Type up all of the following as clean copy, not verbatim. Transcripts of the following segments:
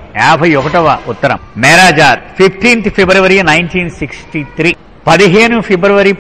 51వ ఉత్తరం. Meherazad 15th February 1963, 15 ఫిబ్రవరి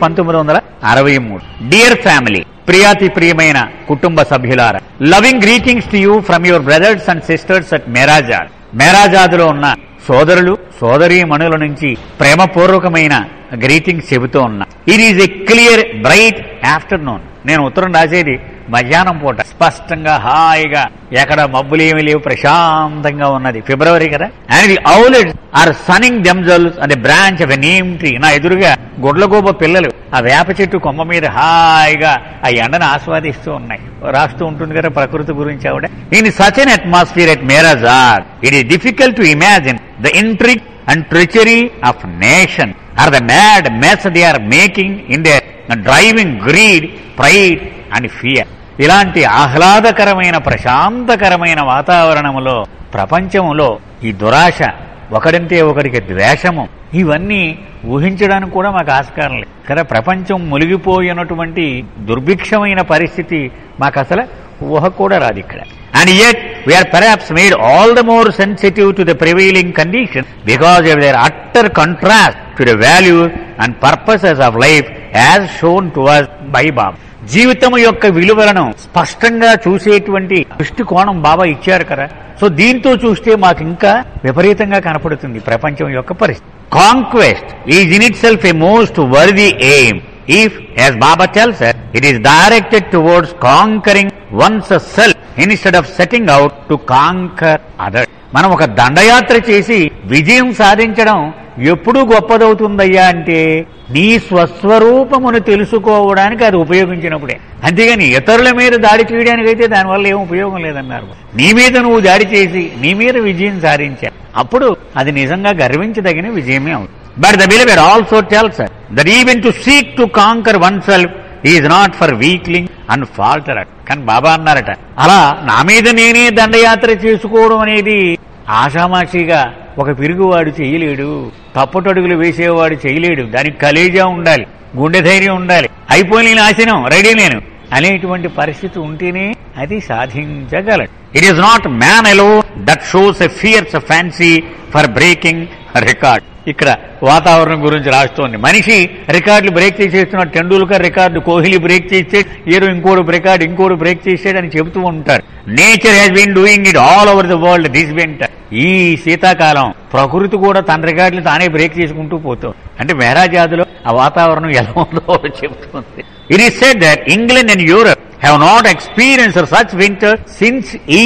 1963. Dear family, ప్రియాతి ప్రియమైన కుటుంబ సభ్యులారా, loving greetings to you from your brothers and sisters at Meherazad. మేరాజాద్లో ఉన్న సోదరులు సోదరీమణుల నుంచి ప్రేమపూర్వకమైన గ్రీటింగ్స్ చెబుతూ ఉన్నా. It is a clear bright afternoon. నేను ఉత్తరం రాసేది మధ్యాహ్నం పూట, స్పష్టంగా హాయిగా, ఎక్కడ మబ్బులేమీ లేవు, ప్రశాంతంగా ఉన్నది. ఫిబ్రవరి కదా. And the owlets are sunning themselves on the branch of a neem tree. నా ఎదురుగా గుడ్లగూబ పిల్లలు ఆ వేప చెట్టు కొమ్మ మీద హాయిగా ఆ ఎండను ఆస్వాదిస్తూ ఉన్నాయి. రాస్తూ ఉంటుంది కదా ప్రకృతి గురించి ఆవిడ. In such an atmosphere at Meherazad it is difficult to imagine the intrigue and treachery of nation are the mad mess they are making in their driving greed, pride and fear. ఇలాంటి ఆహ్లాదకరమైన ప్రశాంతకరమైన వాతావరణంలో ప్రపంచంలో ఈ దురాశ, ఒకడంటే ఒకరికి ద్వేషము, ఇవన్నీ ఊహించడానికి కూడా మాకు ఆస్కారం లేదు కదా. ప్రపంచం మునిగిపోయినటువంటి దుర్భిక్షమైన పరిస్థితి మాకు అసలు ఊహ కూడా రాదు ఇక్కడ. And yet we are perhaps made all the more sensitive to the prevailing conditions because of their utter contrast to the values and purposes of life as shown to us by Baba. జీవితం యొక్క విలువలను స్పష్టంగా చూసేటువంటి దృష్టికోణం బాబా ఇచ్చారు కదా. So దీంతో చూస్తే మాకు ఇంకా విపరీతంగా కనపడుతుంది ప్రపంచం యొక్క పరిస్థితి. Conquest is in itself a most worthy aim if, as Baba tells us, it is directed towards conquering one's self instead of setting out to conquer others. మనం ఒక దండయాత్ర చేసి విజయం సాధించడం ఎప్పుడు గొప్పదవుతుందయ్యా అంటే నీ స్వస్వరూపమును తెలుసుకోవడానికి అది ఉపయోగించినప్పుడే. అంతేగాని ఇతరుల మీద దాడి చేయడానికైతే దానివల్ల ఏం ఉపయోగం లేదన్నారు. నీ మీద నువ్వు దాడి చేసి నీ మీద విజయం సాధించా, అప్పుడు అది నిజంగా గర్వించదగిన విజయమే అవుతుంది. But the beloved also tells us that even to seek to conquer oneself is not for weakling and falterer. కానీ బాబా అన్నారట, అలా నా మీద నేనే దండయాత్ర చేసుకోవడం అనేది ఆషామాషిగా ఒక పిరుగువాడు చేయలేడు, తప్పటడుగులు వేసేవాడు చేయలేడు. దానికి కలేజా ఉండాలి, గుండె ధైర్యం ఉండాలి, అయిపోయి నాశనం రెడీ నేను అనేటువంటి పరిస్థితి ఉంటేనే అది సాధించగలడు. It is not man alone that shows a fierce fancy for breaking record. ఇక్కడ వాతావరణం గురించి రాస్తోంది. మనిషి రికార్డులు బ్రేక్ చేసేస్తున్నాడు. టెండూల్కర్ రికార్డు కోహ్లీ బ్రేక్ చేస్తే ఏదో ఇంకోటి బ్రేక్ చేసాడని చెబుతూ ఉంటారు. Nature has been doing it all over the world this winter. ఈ శీతాకాలం ప్రకృతి కూడా తన రికార్డులు తానే బ్రేక్ చేసుకుంటూ పోతుంది. అంటే మేరాజాద్లో ఆ వాతావరణం ఎలా ఉందో చెబుతుంది. It is said that England and Europe have not experienced such winter since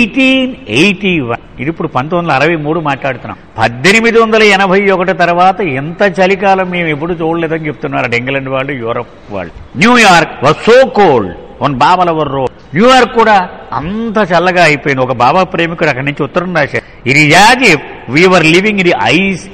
1881. ఇది ఇప్పుడు 1963 మాట్లాడుతున్నాం. 1881 తర్వాత ఎంత చలికాలం మేము ఎప్పుడు చూడలేదని చెప్తున్నారు ఇంగ్లాండ్ వాళ్ళు, యూరప్ వాళ్ళు. New York was so cold on Baba lover road. New York కూడా అంత చల్లగా అయిపోయింది. ఒక బాబా ప్రేమికుడు అక్కడి నుంచి ఉత్తరం రాశారు. ఇది as if we were living ఇది ఐస్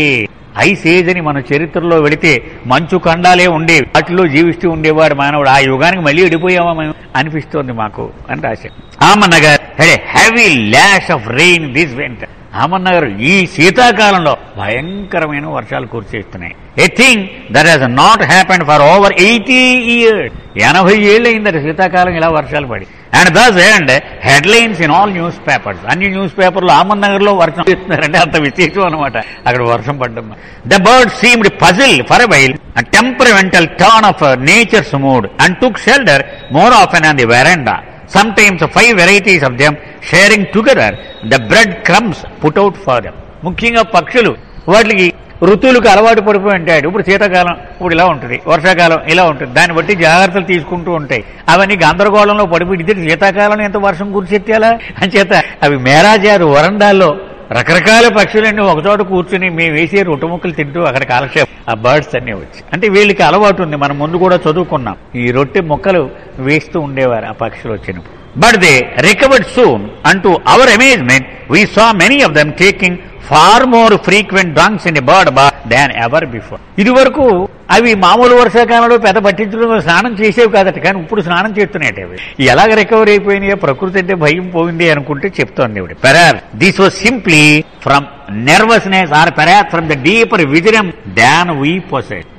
ఏజ్ అని మన చరిత్రలో వెళితే మంచు ఖండాలే ఉండేవి, వాటిలో జీవిస్తూ ఉండేవాడు మానవుడు. ఆ యుగానికి మళ్ళీ వెళ్ళిపోయామా మేము అనిపిస్తోంది మాకు అని రాశారు. Ahmednagar had a heavy lash of rain this winter. Ahmednagar ఈ శీతాకాలంలో భయంకరమైన వర్షాలు కురిసేస్తున్నాయి. A thing that has not happened for over 80 years. 80 ఏళ్ళు అయిందట శీతాకాలం ఇలా వర్షాలు పడి. And thus and headlines in all newspapers. అన్ని న్యూస్ పేపర్లు అహ్మద్నగర్ లో వర్షం చేస్తున్నారంటే అంత విశేషం అనమాట అక్కడ వర్షం పడ్డం. The birds seemed puzzled for a while, a temperamental turn of nature's mood, and took shelter more often on the veranda. Sometimes 5 varieties of them sharing together the bread crumbs put out for them. ముఖ్యంగా పక్షులు వాటికి ఋతువులకు అలవాటు పడిపోయి ఉంటాడు. ఇప్పుడు శీతాకాలం ఇప్పుడు ఇలా ఉంటుంది, వర్షాకాలం ఇలా ఉంటుంది, దాన్ని బట్టి జాగ్రత్తలు తీసుకుంటూ ఉంటాయి. అవన్నీ గందరగోళంలో పడిపోయి ఇది శీతాకాలం ఎంత వర్షం కురిసెత్తాలా అని చేత అవి మేరాజాదు వరండాల్లో రకరకాల పక్షులన్నీ ఒకచోట కూర్చుని మేము వేసే రొట్టె ముక్కలు తింటూ అక్కడ కాలక్షేపం. ఆ బర్డ్స్ అన్నీ వచ్చి అంటే వీళ్ళకి అలవాటు ఉంది, మనం ముందు కూడా చదువుకున్నాం, ఈ రొట్టె ముక్కలు వేస్తూ ఉండేవారు ఆ పక్షులు వచ్చినప్పుడు. But they recovered soon, and to our amazement, we saw many of them taking far more frequent drunks in a bird bath than ever before. ఇది వరకు అవి మామూలు వర్షాకాలంలో పెద్ద పట్టించడం స్నానం చేసేవి కాదట, కానీ ఇప్పుడు స్నానం చేస్తున్నాయి. అవి ఎలాగ రికవర్ అయిపోయినాయో, ప్రకృతి అంటే భయం పోయింది అనుకుంటే చెప్తోంది ఇవిడ. Perhaps this was simply from nervousness or perhaps from the deeper wisdom than we possess.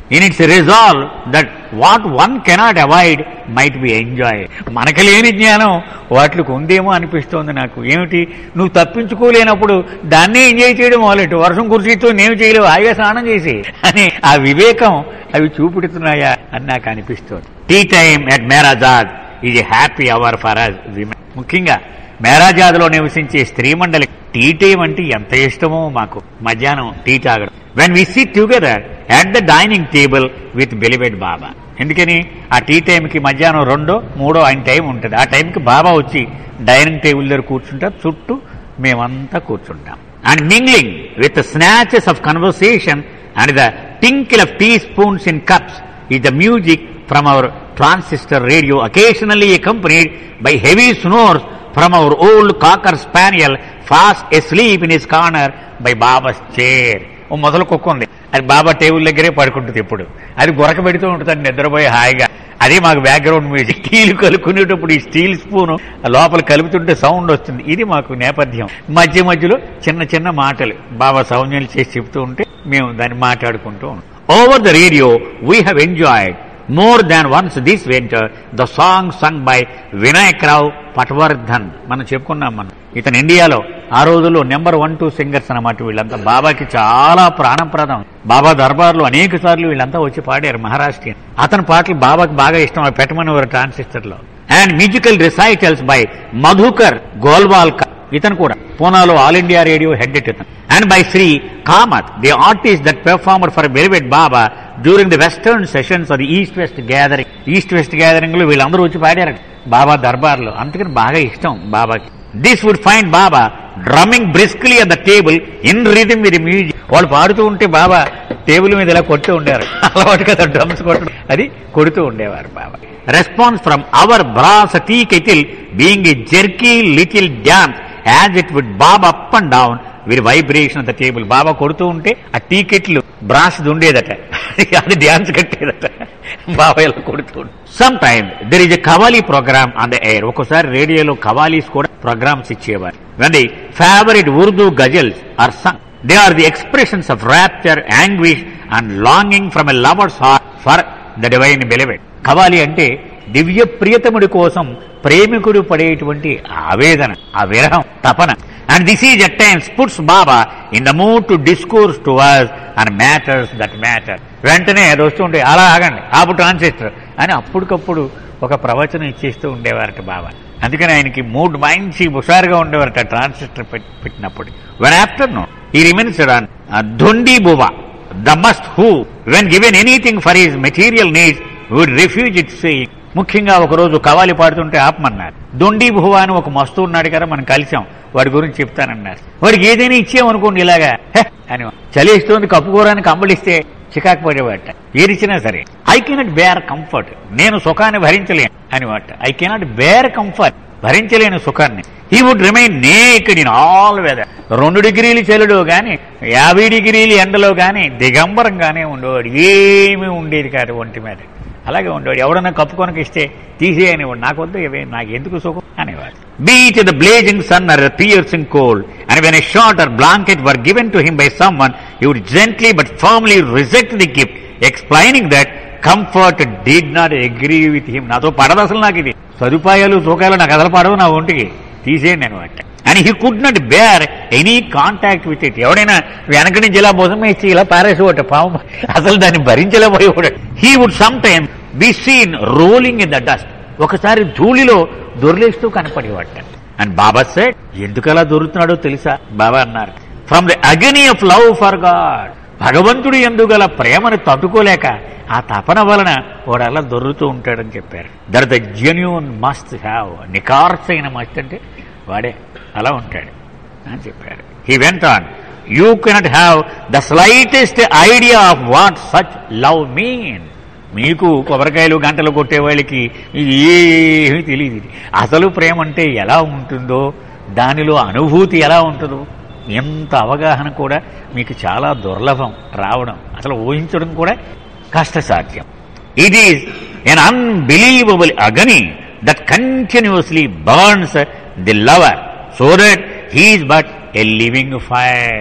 In its resolve that what one cannot avoid might be enjoy. మనకు లేని జ్ఞానం వాటికి ఉందేమో అనిపిస్తోంది నాకు. ఏమిటి, నువ్వు తప్పించుకోలేనప్పుడు దాన్నే ఎంజాయ్ చేయడం మొదలెట్టు. వర్షం కురిసితో నేను చేయలేవు, హాయిగా స్నానం చేసి అని ఆ వివేకం అవి చూపెడుతున్నాయా అని నాకు అనిపిస్తోంది. Tea time at Meherazad is a happy hour for us women. ముఖ్యంగా మేరాజాద్లో నివసించే స్త్రీ మండలి టీ టైం అంటే ఎంత ఇష్టమో మాకు. మధ్యాహ్నం టీ తాగడం, when we sit together at the dining table with beloved Baba. ఎందుకని ఆ టీ టైంకి మధ్యాహ్నం 2, 3 ఆయన టైం ఉంటుంది. ఆ టైంకి బాబా వచ్చి డైనింగ్ టేబుల్ దగ్గర కూర్చుంటారు, చుట్టూ మేమంతా కూర్చుంటాం. And mingling with snatches of conversation and the tinkle of tea spoons in cups is the music from our transistor radio, occasionally accompanied by heavy snores from our old cocker spaniel fast asleep in his corner by Baba's chair. ఓ మొదలు కుక్క ఉంది, అది బాబా table దగ్గరే పడుకుంటుంది. ఇప్పుడు అది గొరక పెడుతూ ఉంటుంది నిద్రపోయి హాయిగా. అదే మాకు బ్యాక్గ్రౌండ్ మ్యూజిక్. టీలు కలుపుకునేటప్పుడు ఈ స్టీల్ స్పూను లోపల కలుపుతుంటే సౌండ్ వస్తుంది. ఇది మాకు నేపథ్యం. మధ్య మధ్యలో చిన్న చిన్న మాటలు బాబా సౌంజ్యాలు చేసి చెప్తూ ఉంటే మేము దాన్ని మాట్లాడుకుంటూ ఉంటాం. Over the radio we have enjoyed more than once this winter the song sung by Vinayak Rao Patwardhan. మనం చెప్పుకున్నాం. మనం ఇతను ఇండియాలో ఆ రోజుల్లో నెంబర్ 1, 2 సింగర్స్ అన్నమాట. వీళ్ళంతా బాబాకి చాలా ప్రాణప్రదం. బాబా దర్బార్లో అనేక సార్లు వీళ్ళంతా వచ్చి పాడారు, మహారాష్ట్రీయన్. అతని పాటలు బాబాకి బాగా ఇష్టం, అవి పెట్టమని వారు ట్రాన్సిస్టర్ లో. And musical recitals by Madhukar Golwalkar, ఇతను కూడా పూనాలో ఆల్ ఇండియా రేడియో హెడ్ ఇతను. And by Shri Kamath, the artist that performer for beloved Baba during the western sessions of the east west gathering. East west gathering లో వీళ్ళందరూ వచ్చి పాడారు బాబా దర్బార్లో. అందుకని బాగా ఇష్టం బాబాకి. This would find Baba drumming briskly at the table in rhythm with music. వాళ్ళు పాడుతూ ఉంటే బాబా టేబుల్ మీద ఇలా కొడుతూ ఉండేవారు. అలవాటు కదా డ్రమ్స్ కొట్టడం, అది కొడుతూ ఉండేవారు Baba. Response from our brass tea kettle being a jerky little dance as it would bob up and down with vibration of the table. Baba కొడుతూ ఉంటే ఆ టీకెట్లు బ్రాస్ ఉండేదట, అది డ్యాన్స్ కట్టేదట. బాబా ఇలా కొడుతూ. Some time there is a qawwali programme on the air. ఒక్కోసారి రేడియోలో కవాలీస్ కూడా ప్రోగ్రామ్స్ ఇచ్చేవారు. When the favourite Urdu ghazals are sung, they are the expressions of rapture, anguish and longing from a lover's heart for the divine beloved. Qawwali అంటే దివ్య ప్రియతముడి కోసం ప్రేమికుడు పడేటువంటి ఆవేదన, ఆ విరహం, తపన. And this is at times puts Baba in the mood to discourse to us and matters that matter. వెంటనే అది వస్తుంటే అలా ఆగండి, ఆపు ట్రాన్సిస్టర్ అని అప్పటికప్పుడు ఒక ప్రవచనం ఇచ్చేస్తూ ఉండేవారట బాబా. అందుకని ఆయనకి మూడ్ మంచి హుషారుగా ఉండేవారట ట్రాన్సిస్టర్ పెట్టినప్పుడు. One afternoon he reminisced on Dhondi Buwa the mast who when given anything for his material needs would refuse it saying. ముఖ్యంగా ఒకరోజు కవాలి పాడుతుంటే ఆపమన్నారు. దొండి భువా అని ఒక మస్తు ఉన్నాడు కదా, మనం కలిసాం, వాడి గురించి చెప్తానన్నారు. వాడికి ఏదైనా ఇచ్చామనుకోండి ఇలాగా అని, చలిస్తోంది కప్పుకోరానికి కంబళిస్తే చికాకు పడేవాట. ఏదిచ్చినా సరే ఐ కెనాట్ బేర్ కంఫర్ట్, నేను సుఖాన్ని భరించలేను అని వాట. ఐ కెనాట్ బేర్ కంఫర్ట్, భరించలేని సుఖాన్ని. He would remain naked in all weather. 2 డిగ్రీలు చలిలో గాని 50 డిగ్రీలు ఎండలో గాని దిగంబరంగానే ఉండేవాడు. ఏమీ ఉండేది కాదు ఒంటి మీద, అలాగే ఉండేవాడు. ఎవడన్నా కప్పుకొనకి ఇస్తే తీసేయనివాడు, నాకు వద్దు ఇవే, నాకు ఎందుకు సుఖం అనేవాడు. Beat the blazing sun or piercing cold and when a shirt or blanket were given to him by someone he would gently but firmly reject the gift, explaining that comfort did not agree with him. నాతో పడదు అసలు, నాకు ఇది సదుపాయాలు సుఖాలు నాకు అసలు పడవు, నా ఒంటికి తీసేయండి అనమాట. And he could not bear any contact with it. ఎవడైనా వెనక నుంచి ఇలా భుజం ఇచ్చి ఇలా పారేసేవాట పాము, అసలు దాన్ని భరించలేకపోయేవాడు. He would some time be seen rolling in the dust. ఒకసారి ధూళిలో దొర్లేస్తూ కనపడేవాట. అండ్ బాబా సెడ్, ఎందుకలా దొరుకుతున్నాడో తెలుసా? బాబా అన్నారు, from the agony of love for God. భగవంతుడు ఎందుగల ప్రేమను తట్టుకోలేక ఆ తపన వలన వాడు అలా దొరుకుతూ ఉంటాడని చెప్పారు. That the genuine mast have, నికార్సైన మస్ట్ అంటే వాడే అలా ఉంటాడు అని చెప్పారు. He went on, you cannot have the slightest idea of what such love mean. మీకు కొబ్బరికాయలు గంటలు కొట్టే వాళ్ళకి ఇది ఏమీ తెలియదు. అసలు ప్రేమ అంటే ఎలా ఉంటుందో, దానిలో అనుభూతి ఎలా ఉంటుందో ఎంత అవగాహన కూడా మీకు చాలా దుర్లభం రావడం, అసలు ఊహించడం కూడా కష్టసాధ్యం. It is an unbelievable agony that continuously burns the lover so that he is but a living fire.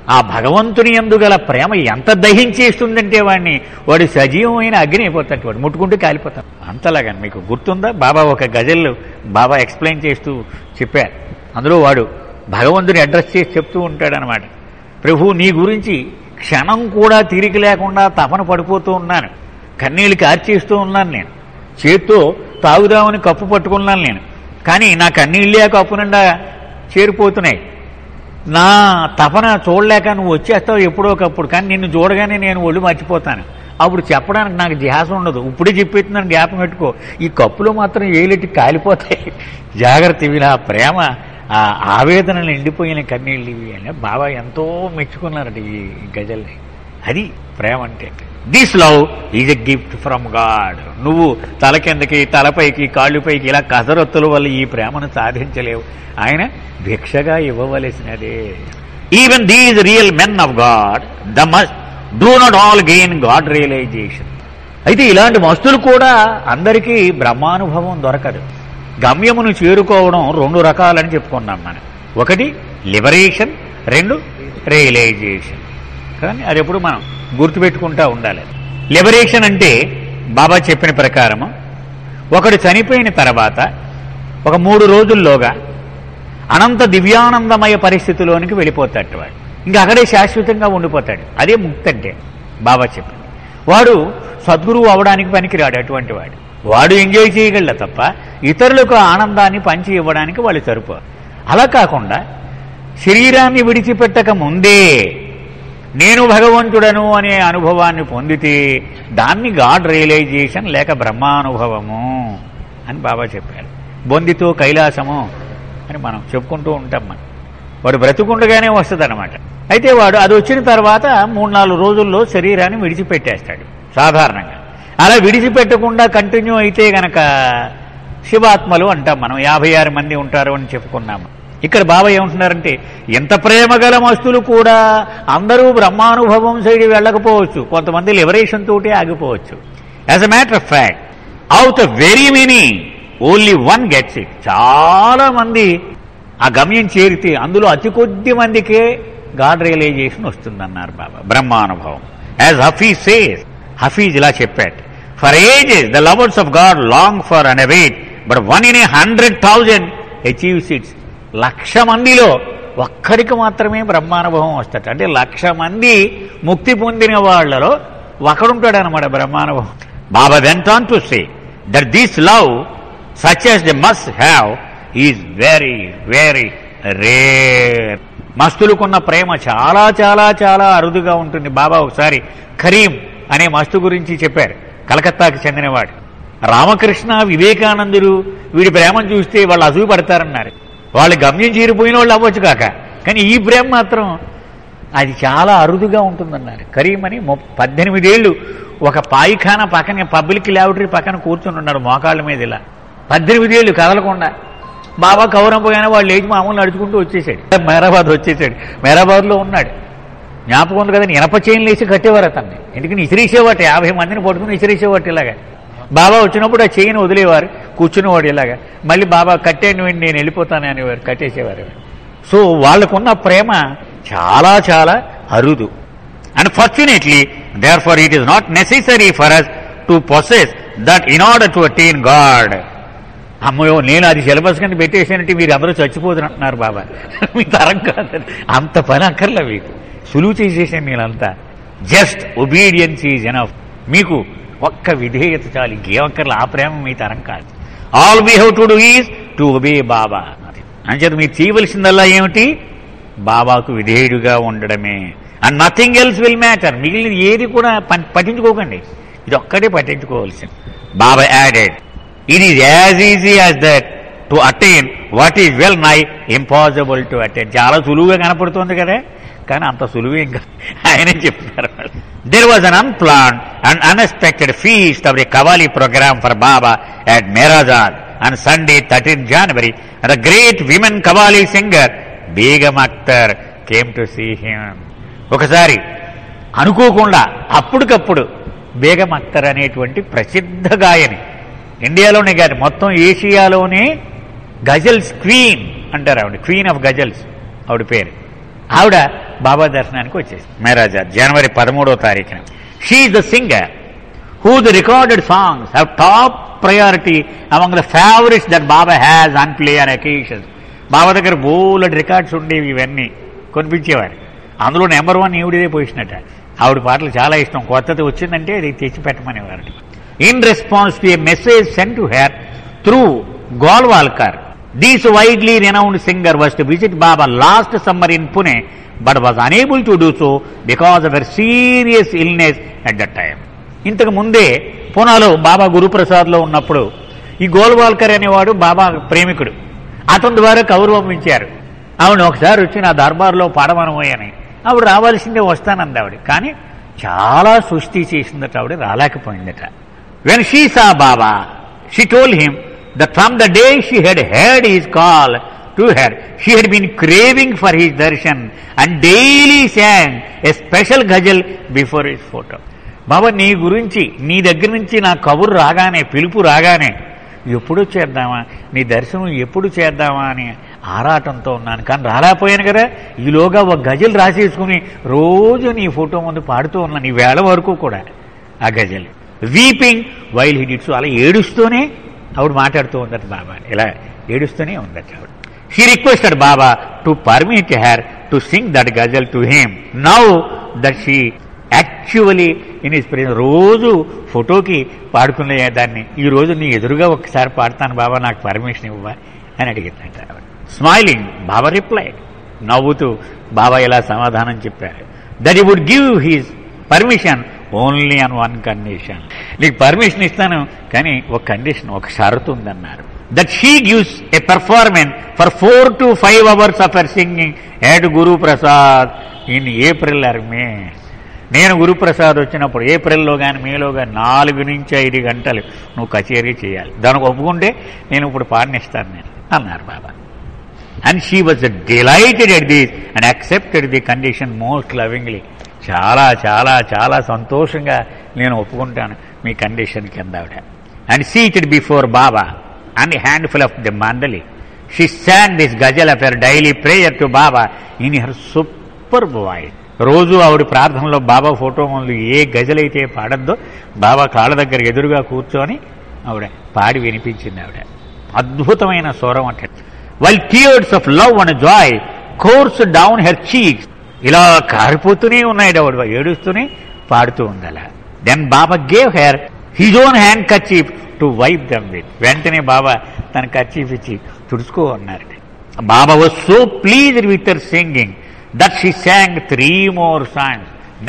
ఆ భగవంతుని యందు గల ప్రేమ ఎంత దహించేస్తుందంటే వాడు సజీవమైన అగ్ని అయిపోతాడు, వాడు ముట్టుకుంటూ కాలిపోతాడు అంతలాగా. మీకు గుర్తుందా? బాబా ఒక గజల్ బాబా ఎక్స్ప్లెయిన్ చేస్తూ చెప్పారు. అందులో వాడు భగవంతుని అడ్రస్ చేసి చెప్తూ ఉంటాడనమాట. ప్రభు, నీ గురించి క్షణం కూడా తీరిక లేకుండా తపన పడిపోతూ ఉన్నాను, కన్నీళ్ళు కార్చేస్తూ ఉన్నాను, నేను చేత్తో తాగుదామని కప్పు పట్టుకున్నాను నేను, కానీ నా కన్నీళ్ళే కప్పు నిండా చేరిపోతున్నాయి. నా తపన చూడలేక నువ్వు వచ్చేస్తావు ఎప్పుడో ఒకప్పుడు, కానీ నిన్ను చూడగానే నేను ఒళ్ళు మర్చిపోతాను. అప్పుడు చెప్పడానికి నాకు ధ్యాస ఉండదు. ఇప్పుడే చెప్పేస్తున్నాను, జ్ఞాపకం పెట్టుకో. ఈ కప్పులో మాత్రం ఏలెట్టి కాలిపోతాయి, జాగ్రత్త. ఇవి నా ప్రేమ ఆ ఆవేదనలు ఎండిపోయిన కన్నీళ్ళు ఇవి అని బాబా ఎంతో మెచ్చుకున్నారట ఈ గజల్ని. అది ప్రేమ అంటే. This love is a gift from God. నువ్వు తల కిందకి, తలపైకి, కాళ్ళుపైకి ఇలా కసరత్తుల వల్ల ఈ ప్రేమను సాధించలేవు, ఆయన భిక్షగా ఇవ్వవలసినదే. Even these real men of God the mast do not all gain God realisation. అయితే ఇలాంటి మస్తులు కూడా అందరికీ బ్రహ్మానుభవం దొరకదు. గమ్యమును చేరుకోవడం రెండు రకాలని చెప్పుకున్నాం మనం. ఒకటి లిబరేషన్, రెండు రియలైజేషన్. కానీ అది ఎప్పుడు మనం గుర్తుపెట్టుకుంటూ ఉండాలి. లిబరేషన్ అంటే బాబా చెప్పిన ప్రకారము ఒకడు చనిపోయిన తర్వాత ఒక 3 రోజుల్లోగా అనంత దివ్యానందమయ పరిస్థితిలోనికి వెళ్ళిపోతాడు వాడు. ఇంకా అక్కడే శాశ్వతంగా ఉండిపోతాడు. అదే ముక్తి అంటే బాబా చెప్పింది. వాడు సద్గురువు అవడానికి పనికిరాడు అటువంటి వాడు. వాడు ఎంజాయ్ చేయగలడు తప్ప ఇతరులకు ఆనందాన్ని పంచి ఇవ్వడానికి వాళ్ళు సరిపోరు. అలా కాకుండా శరీరాన్ని విడిచిపెట్టక ముందే నేను భగవంతుడను అనే అనుభవాన్ని పొందితే దాన్ని గాడ్ రియలైజేషన్ లేక బ్రహ్మానుభవము అని బాబా చెప్పారు. బొందితో కైలాసము అని మనం చెప్పుకుంటూ ఉంటాం. వాడు బ్రతుకుండగానే వస్తుంది అనమాట. అయితే వాడు అది వచ్చిన తర్వాత 3-4 రోజుల్లో శరీరాన్ని విడిచిపెట్టేస్తాడు సాధారణంగా. అలా విడిచిపెట్టకుండా కంటిన్యూ అయితే గనక శివాత్మలు అంటాం మనం. 56 మంది ఉంటారు అని చెప్పుకున్నాము. ఇక్కడ బాబా ఏమంటున్నారంటే, ఎంత ప్రేమ గల మస్తులు కూడా అందరూ బ్రహ్మానుభవం సైడ్ వెళ్ళకపోవచ్చు, కొంతమంది లిబరేషన్ తోటే ఆగిపోవచ్చు. As a matter of fact, out of very many only one gets it. చాలా మంది ఆ గమ్యం చేరితే అందులో అతి కొద్ది మందికే గాడ్ రియలైజేషన్ వస్తుందన్నారు బాబా, బ్రహ్మానుభవం. యాజ్ హఫీజ్ సేస్, హఫీజ్ ఇలా చెప్పాడు, for ages the lovers of God long for and await, but 1 in 100,000 achieves its. 1,00,000 మందిలో ఒక్కడికి మాత్రమే బ్రహ్మానుభవం వస్తాడు. అంటే 1,00,000 మంది ముక్తి పొందిన వాళ్లలో ఒకడుంటాడు అనమాట బ్రహ్మానుభవం. Baba went on to say that this love such as they mast have is very very rare. మస్తులకున్న ప్రేమ చాలా చాలా చాలా అరుదుగా ఉంటుంది. బాబా ఒకసారి కరీం అనే మస్తు గురించి చెప్పారు. కలకత్తాకి చెందినవాడు. రామకృష్ణ, వివేకానందుడు వీడి ప్రేమను చూస్తే వాళ్ళు అసూయ పడతారన్నారు. వాళ్ళు గమ్యం చేరిపోయిన వాళ్ళు అవ్వచ్చు కాక, కానీ ఈ ప్రేమ మాత్రం అది చాలా అరుదుగా ఉంటుందన్నారు. కరీం అని 18 ఏళ్ళు ఒక పాయిఖానా పక్కన, పబ్లిక్ ల్యాబొరేటరీ పక్కన కూర్చుని ఉన్నాడు మోకాళ్ళ మీద ఇలా 18 ఏళ్ళు కదలకుండా. బాబా కౌరంపోయినా వాళ్ళు లేచి మామూలు నడుచుకుంటూ వచ్చేసాడు. మెహరాబాద్ వచ్చేసాడు. మెహరాబాద్లో ఉన్నాడు. జ్ఞాపకం ఉంది కదా, ఇనప చైన్లు వేసి కట్టేవారు అతన్ని. ఎందుకని ఇసిరేసేవాటి, 50 మందిని పట్టుకుని ఇసిరేసేవాటి ఇలాగా. బాబా వచ్చినప్పుడు ఆ చైన్ వదిలేవారు, కూర్చునేవాడు ఇలాగా. మళ్ళీ బాబా కట్టేయండి, నేను వెళ్ళిపోతాను అనేవారు, కట్టేసేవారు. సో వాళ్ళకున్న ప్రేమ చాలా చాలా అరుదు. Unfortunately there for it is not necessary for us to possess that in order to attain God. అమ్మయో, నేను అది సిలబస్ కింద పెట్టేసానంటే మీరు అందరూ చచ్చిపోతున్నట్టున్నారు బాబా, మీ తరం కాదు, అంత పని అక్కర్లే మీకు, సులువు చేసేసాను నేనంతా. Just obedience is enough. మీకు ఒక్క విధేయత చాలు, ఇంకేమక్కర్లే. ఆ ప్రేమ మీ తరం కాదు. All we have to do is to obey Baba. అంచేత మీరు చేయవలసిందల్లా ఏమిటి? బాబాకు విధేయుడుగా ఉండడమే. And nothing else will matter. మిగిలిన ఏది కూడా పట్టించుకోకండి, ఇది ఒక్కటే పట్టించుకోవాల్సింది. Baba added, it is as easy as that to attain what is well nigh impossible to attain. చాలా సులువుగా కనపడుతుంది కదా, కానీ అంత సులువే ఇంకా ఆయనే చెప్తున్నారు. There was an unplanned and unexpected feast of the Qawwali program for Baba at Merazad on Sunday, 13th January, and the great women Qawwali singer Begum Akhtar came to see him. ఒకసారి అనుకోకుండా అప్పటికప్పుడు బేగం అఖ్తర్ అనేటువంటి ప్రసిద్ధ గాయని, ఇండియాలోనే కాదు మొత్తం ఏషియాలోనే ghazals queen అంటారు ఆవిడ, క్వీన్ ఆఫ్ గజల్స్ ఆవిడ పేరు. ఆవిడ బాబా దర్శనానికి వచ్చేసి మేరాజాత్ జనవరి 13వ తారీఖున. She is the singer who the recorded songs have top priority among the favorites that Baba has on play on occasions. Baba దగ్గర బోలెడు రికార్డ్స్ ఉండేవి, ఇవన్నీ కొనిపించేవారు. అందులో నెంబర్ 1 ఈవిడిదే పోయినట్ట. ఆవిడ పాటలు చాలా ఇష్టం, కొత్తది వచ్చిందంటే అది తెచ్చి పెట్టమనేవారు. In response to a message sent to her through Golwalkar, this widely renowned singer was to visit Baba last summer in Pune but was unable to do so because of her serious illness at that time. ఇంతకు ముందే పూనాలో బాబా గురుప్రసాద్లో ఉన్నప్పుడు ఈ గోల్వాల్కర్ అనేవాడు బాబా ప్రేమికుడు, అతని ద్వారా కబురు పంపించారు. ఆవిడ ఒకసారి వచ్చి నా దర్బార్లో పాడమనమోయని. ఆవిడ రావాల్సిందే, వస్తానంది ఆవిడ. కానీ చాలా సృష్టి చేసిందట, ఆవిడ రాలేకపోయిందట. When she saw Baba she told him that from the day she had heard his call to her, she had been craving for his darshan and daily sang a special ghazal before his photo. Baba నీ గురించి, నీ దగ్గర నుంచి నా కబురు రాగానే, పిలుపు రాగానే ఎప్పుడు చేద్దామా, నీ దర్శనం ఎప్పుడు చేద్దామా అని ఆరాటంతో ఉన్నాను. కానీ రాలేకపోయాను కదా, ఈలోగా ఒక గజల్ రాసేసుకుని రోజు నీ ఫోటో ముందు పాడుతూ ఉన్నాను, ఈ వేళ వరకు కూడా ఆ ghazal. Weeping while he did so, అలా ఏడుస్తూనే ఆవిడ మాట్లాడుతూ ఉందట బాబా, ఇలా ఏడుస్తూనే ఉందట ఆవిడ. She requested Baba to permit her to sing that ghazal to him now that she actually in his presence. రోజు ఫోటోకి పాడుకునే దాన్ని ఈ రోజు నీ ఎదురుగా ఒకసారి పాడతాను బాబా, నాకు పర్మిషన్ ఇవ్వవా అని అడిగిందంట ఆవిడ. స్మైలింగ్ బాబా రిప్లైడ్, నవ్వుతూ బాబా ఇలా సమాధానం చెప్పారు. That he would give his permission only on one condition. నీకు పర్మిషన్ ఇస్తాను కానీ ఒక కండిషన్, ఒక షరతు ఉందన్నారు. That she gives a performance for 4 to 5 hours of her singing at Guruprasad in April or May. నేను గురుప్రసాద్ వచ్చినప్పుడు ఏప్రిల్లో కానీ మేలో కానీ 4 నుంచి 5 గంటలు నువ్వు కచేరీ చేయాలి, దానికి ఒప్పుకుంటే నేను ఇప్పుడు పాడనిస్తాను నేను అన్నారు Baba. And she was delighted at this and accepted the condition most lovingly. చాలా చాలా చాలా సంతోషంగా నేను ఒప్పుకుంటాను మీ కండిషన్ కింద ఆవిడ. And seated before Baba and handful of the mandali she sang this ghazal of her daily prayer to Baba in her super voice. రోజు ఆవిడ ప్రార్థనలో బాబా ఫోటో ముందు ఏ గజలైతే పాడద్దో బాబా కాళ్ళ దగ్గర ఎదురుగా కూర్చొని ఆవిడ పాడి వినిపించింది. ఆవిడ అద్భుతమైన స్వరం అంటే. While tears of love and joy course down her cheeks, ఇలా కారిపోతూనే ఉన్నాడు, ఆవిడ ఏడుస్తూనే పాడుతూ ఉంది అలా. Then Baba gave her his own handkerchief to wipe them with. వెంటనే బాబా తన కర్చీఫ్ ఇచ్చి తుడుచుకో అన్నారు. Baba was so pleased with her singing that she sang 3 more songs.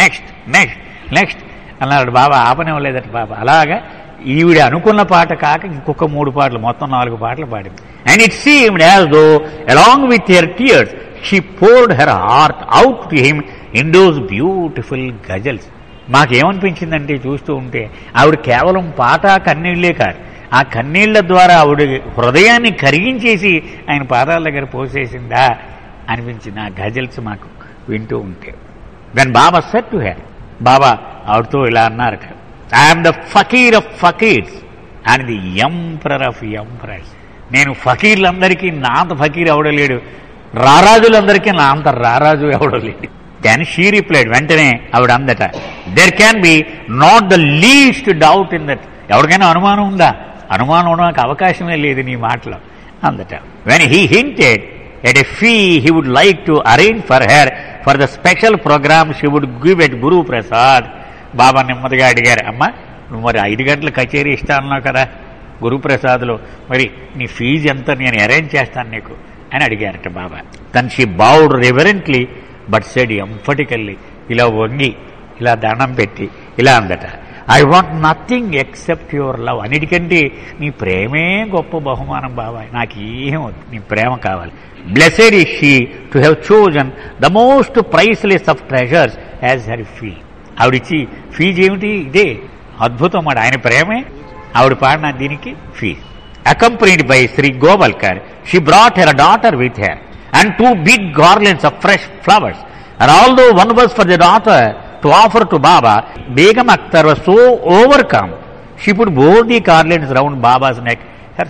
Next అన్నాడు బాబా. ఆపనివ్వలేదట బాబా. అలాగా ఈవిడ అనుకున్న పాట కాక ఇంకొక 3 పాటలు, మొత్తం 4 పాటలు పాడింది. And it seemed as though along with her tears she poured her heart out to him in those beautiful ghazals. మాకేమనిపించిందంటే చూస్తూ ఉంటే ఆవిడ కేవలం పాట కన్నీళ్లే కాదు, ఆ కన్నీళ్ల ద్వారా ఆవిడ హృదయాన్ని కరిగించేసి ఆయన పాదాల దగ్గర పోసేసిందా అనిపించింది ఆ గజల్స్ మాకు వింటూ ఉంటే. Then Baba said to her, Baba ఆవిడతో ఇలా అన్నారట, I'm the fakir of fakirs and the emperor of emperors. నేను ఫకీర్లందరికీ నా అంత ఫకీర్ ఎవడలేడు, రారాజులందరికీ నా అంత రారాజు ఎవడలేడు. దెన్ షీ రిప్లైడ్, వెంటనే ఆవిడ అందట, there can be not the least doubt in that. ఎవరికైనా అనుమానం ఉందా? అనుమానం ఉండడానికి అవకాశమే లేదు నీ మాటలో అందట. When he hinted at a fee he would like to arrange for her for the special program she would give at Guru Prasad. Baba నెమ్మదిగా అడిగారు, అమ్మా నువ్వు మరి 5 గంటల కచేరీ ఇస్తానన్నావు కదా గురుప్రసాద్లో, మరి నీ ఫీజు ఎంత, నేను అరేంజ్ చేస్తాను నీకు అని అడిగారట Baba. Then she bowed reverently but said emphatically, ఇలా వంగి ఇలా దండం పెట్టి ఇలా అందట, I want nothing except your love. అన్నిటికంటే నీ ప్రేమే గొప్ప బహుమానం బాబాయ్, నాకేం వద్దు, నీ ప్రేమ కావాలి. Blessed is she to have chosen the most priceless of treasures as her fee. ఆవిడిచ్చి ఫీజు ఏమిటి? ఇదే అద్భుతం మాట, ఆయన ప్రేమే ఆవిడ పాడిన దీనికి fees. Accompanied by Shri Golwalkar she brought her daughter with her and 2 big garlands of fresh flowers. And although one was for the daughter to offer to Baba, Begum Akhtar was so overcome, she put both the garlands round Baba's neck herself.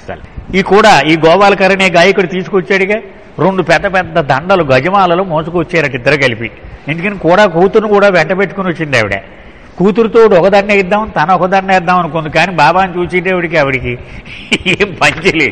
ఈ గోపాలకరణే గాయకుడు తీసుకొచ్చాడుగా 2 పెద్ద పెద్ద దండలు గజమాలలో మోసుకొచ్చారట ఇద్దరు కలిపి. ఎందుకని కూతురును కూడా వెంట పెట్టుకుని వచ్చింది ఆవిడ. కూతురుతో ఒక దండ ఇద్దాం, తన ఒక దండ ఇద్దాం అనుకుంది. కానీ బాబాని చూసేటేవిడికి ఆవిడికి ఏం పంచలే,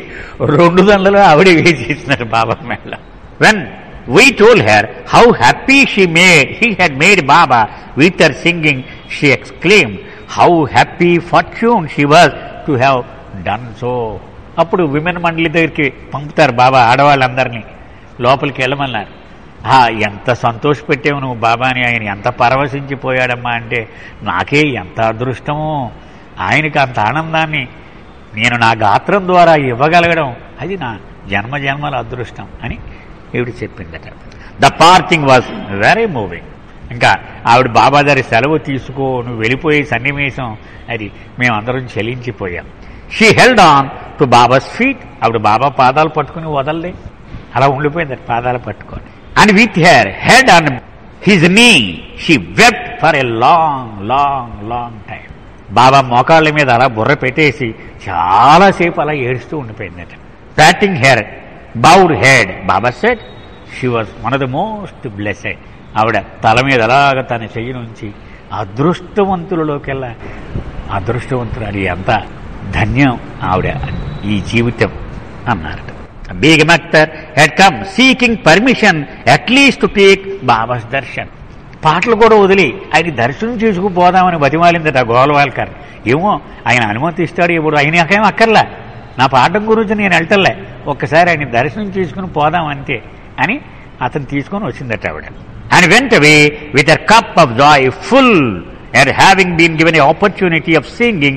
2 దండలు ఆవిడ వేసేసినారు బాబా మేళ. When we told her how happy he had made Baba with her singing, she exclaimed how happy fortune she was to have done so. అప్పుడు విమెన్ మండలి దగ్గరికి పంపుతారు బాబా ఆడవాళ్ళందరినీ, లోపలికి వెళ్ళమన్నారు. ఎంత సంతోషపెట్టావు నువ్వు బాబాని, ఆయన ఎంత పరవశించిపోయాడమ్మా అంటే, నాకే ఎంత అదృష్టమో, ఆయనకి అంత ఆనందాన్ని నేను నా గాత్రం ద్వారా ఇవ్వగలగడం అది నా జన్మల అదృష్టం అని ఈవిడ చెప్పిందట. The parting was very moving. ఇంకా ఆవిడ బాబా గారి సెలవు తీసుకో, నువ్వు వెళ్ళిపోయే సన్నివేశం అది మేమందరం చలించిపోయాం. She held on to Baba's feet. ఆవిడ బాబా పాదాలు పట్టుకుని వదలలే, అలా ఉండిపోయింది పాదాలు పట్టుకొని. And with her head on his knee she wept for a long long long time. Baba మోకాళ్ళ మీద అలా బుర్ర పెట్టేసి చాలాసేపు అలా ఏడుస్తూ ఉండిపోయిందట. Patting her bowed head, Baba said she was one of the most blessed. ఆవిడ తల మీద అలాగ తన చెయ్యి నుంచి అదృష్టవంతులలోకెల్లా అదృష్టవంతులు, అది ఎంత ధన్యం ఆవిడ ఈ జీవితం అన్నారట. Begum Akhtar had come seeking permission at least to take Baba's darshan. పాటలు కూడా వదిలి ఆయన దర్శనం చేసుకుపోదామని బతిమాలిందట గోల్వాల్కర్. ఏమో ఆయన అనుమతి ఇస్తాడు, ఇప్పుడు ఆయనకేం అక్కర్లా, నా పాఠం గురించి నేను వెళ్తలే, ఒక్కసారి ఆయన దర్శనం చేసుకుని పోదాం అంతే అని అతను తీసుకొని వచ్చిందట ఆవిడ. And went away with a cup of joy full and having been given a opportunity of singing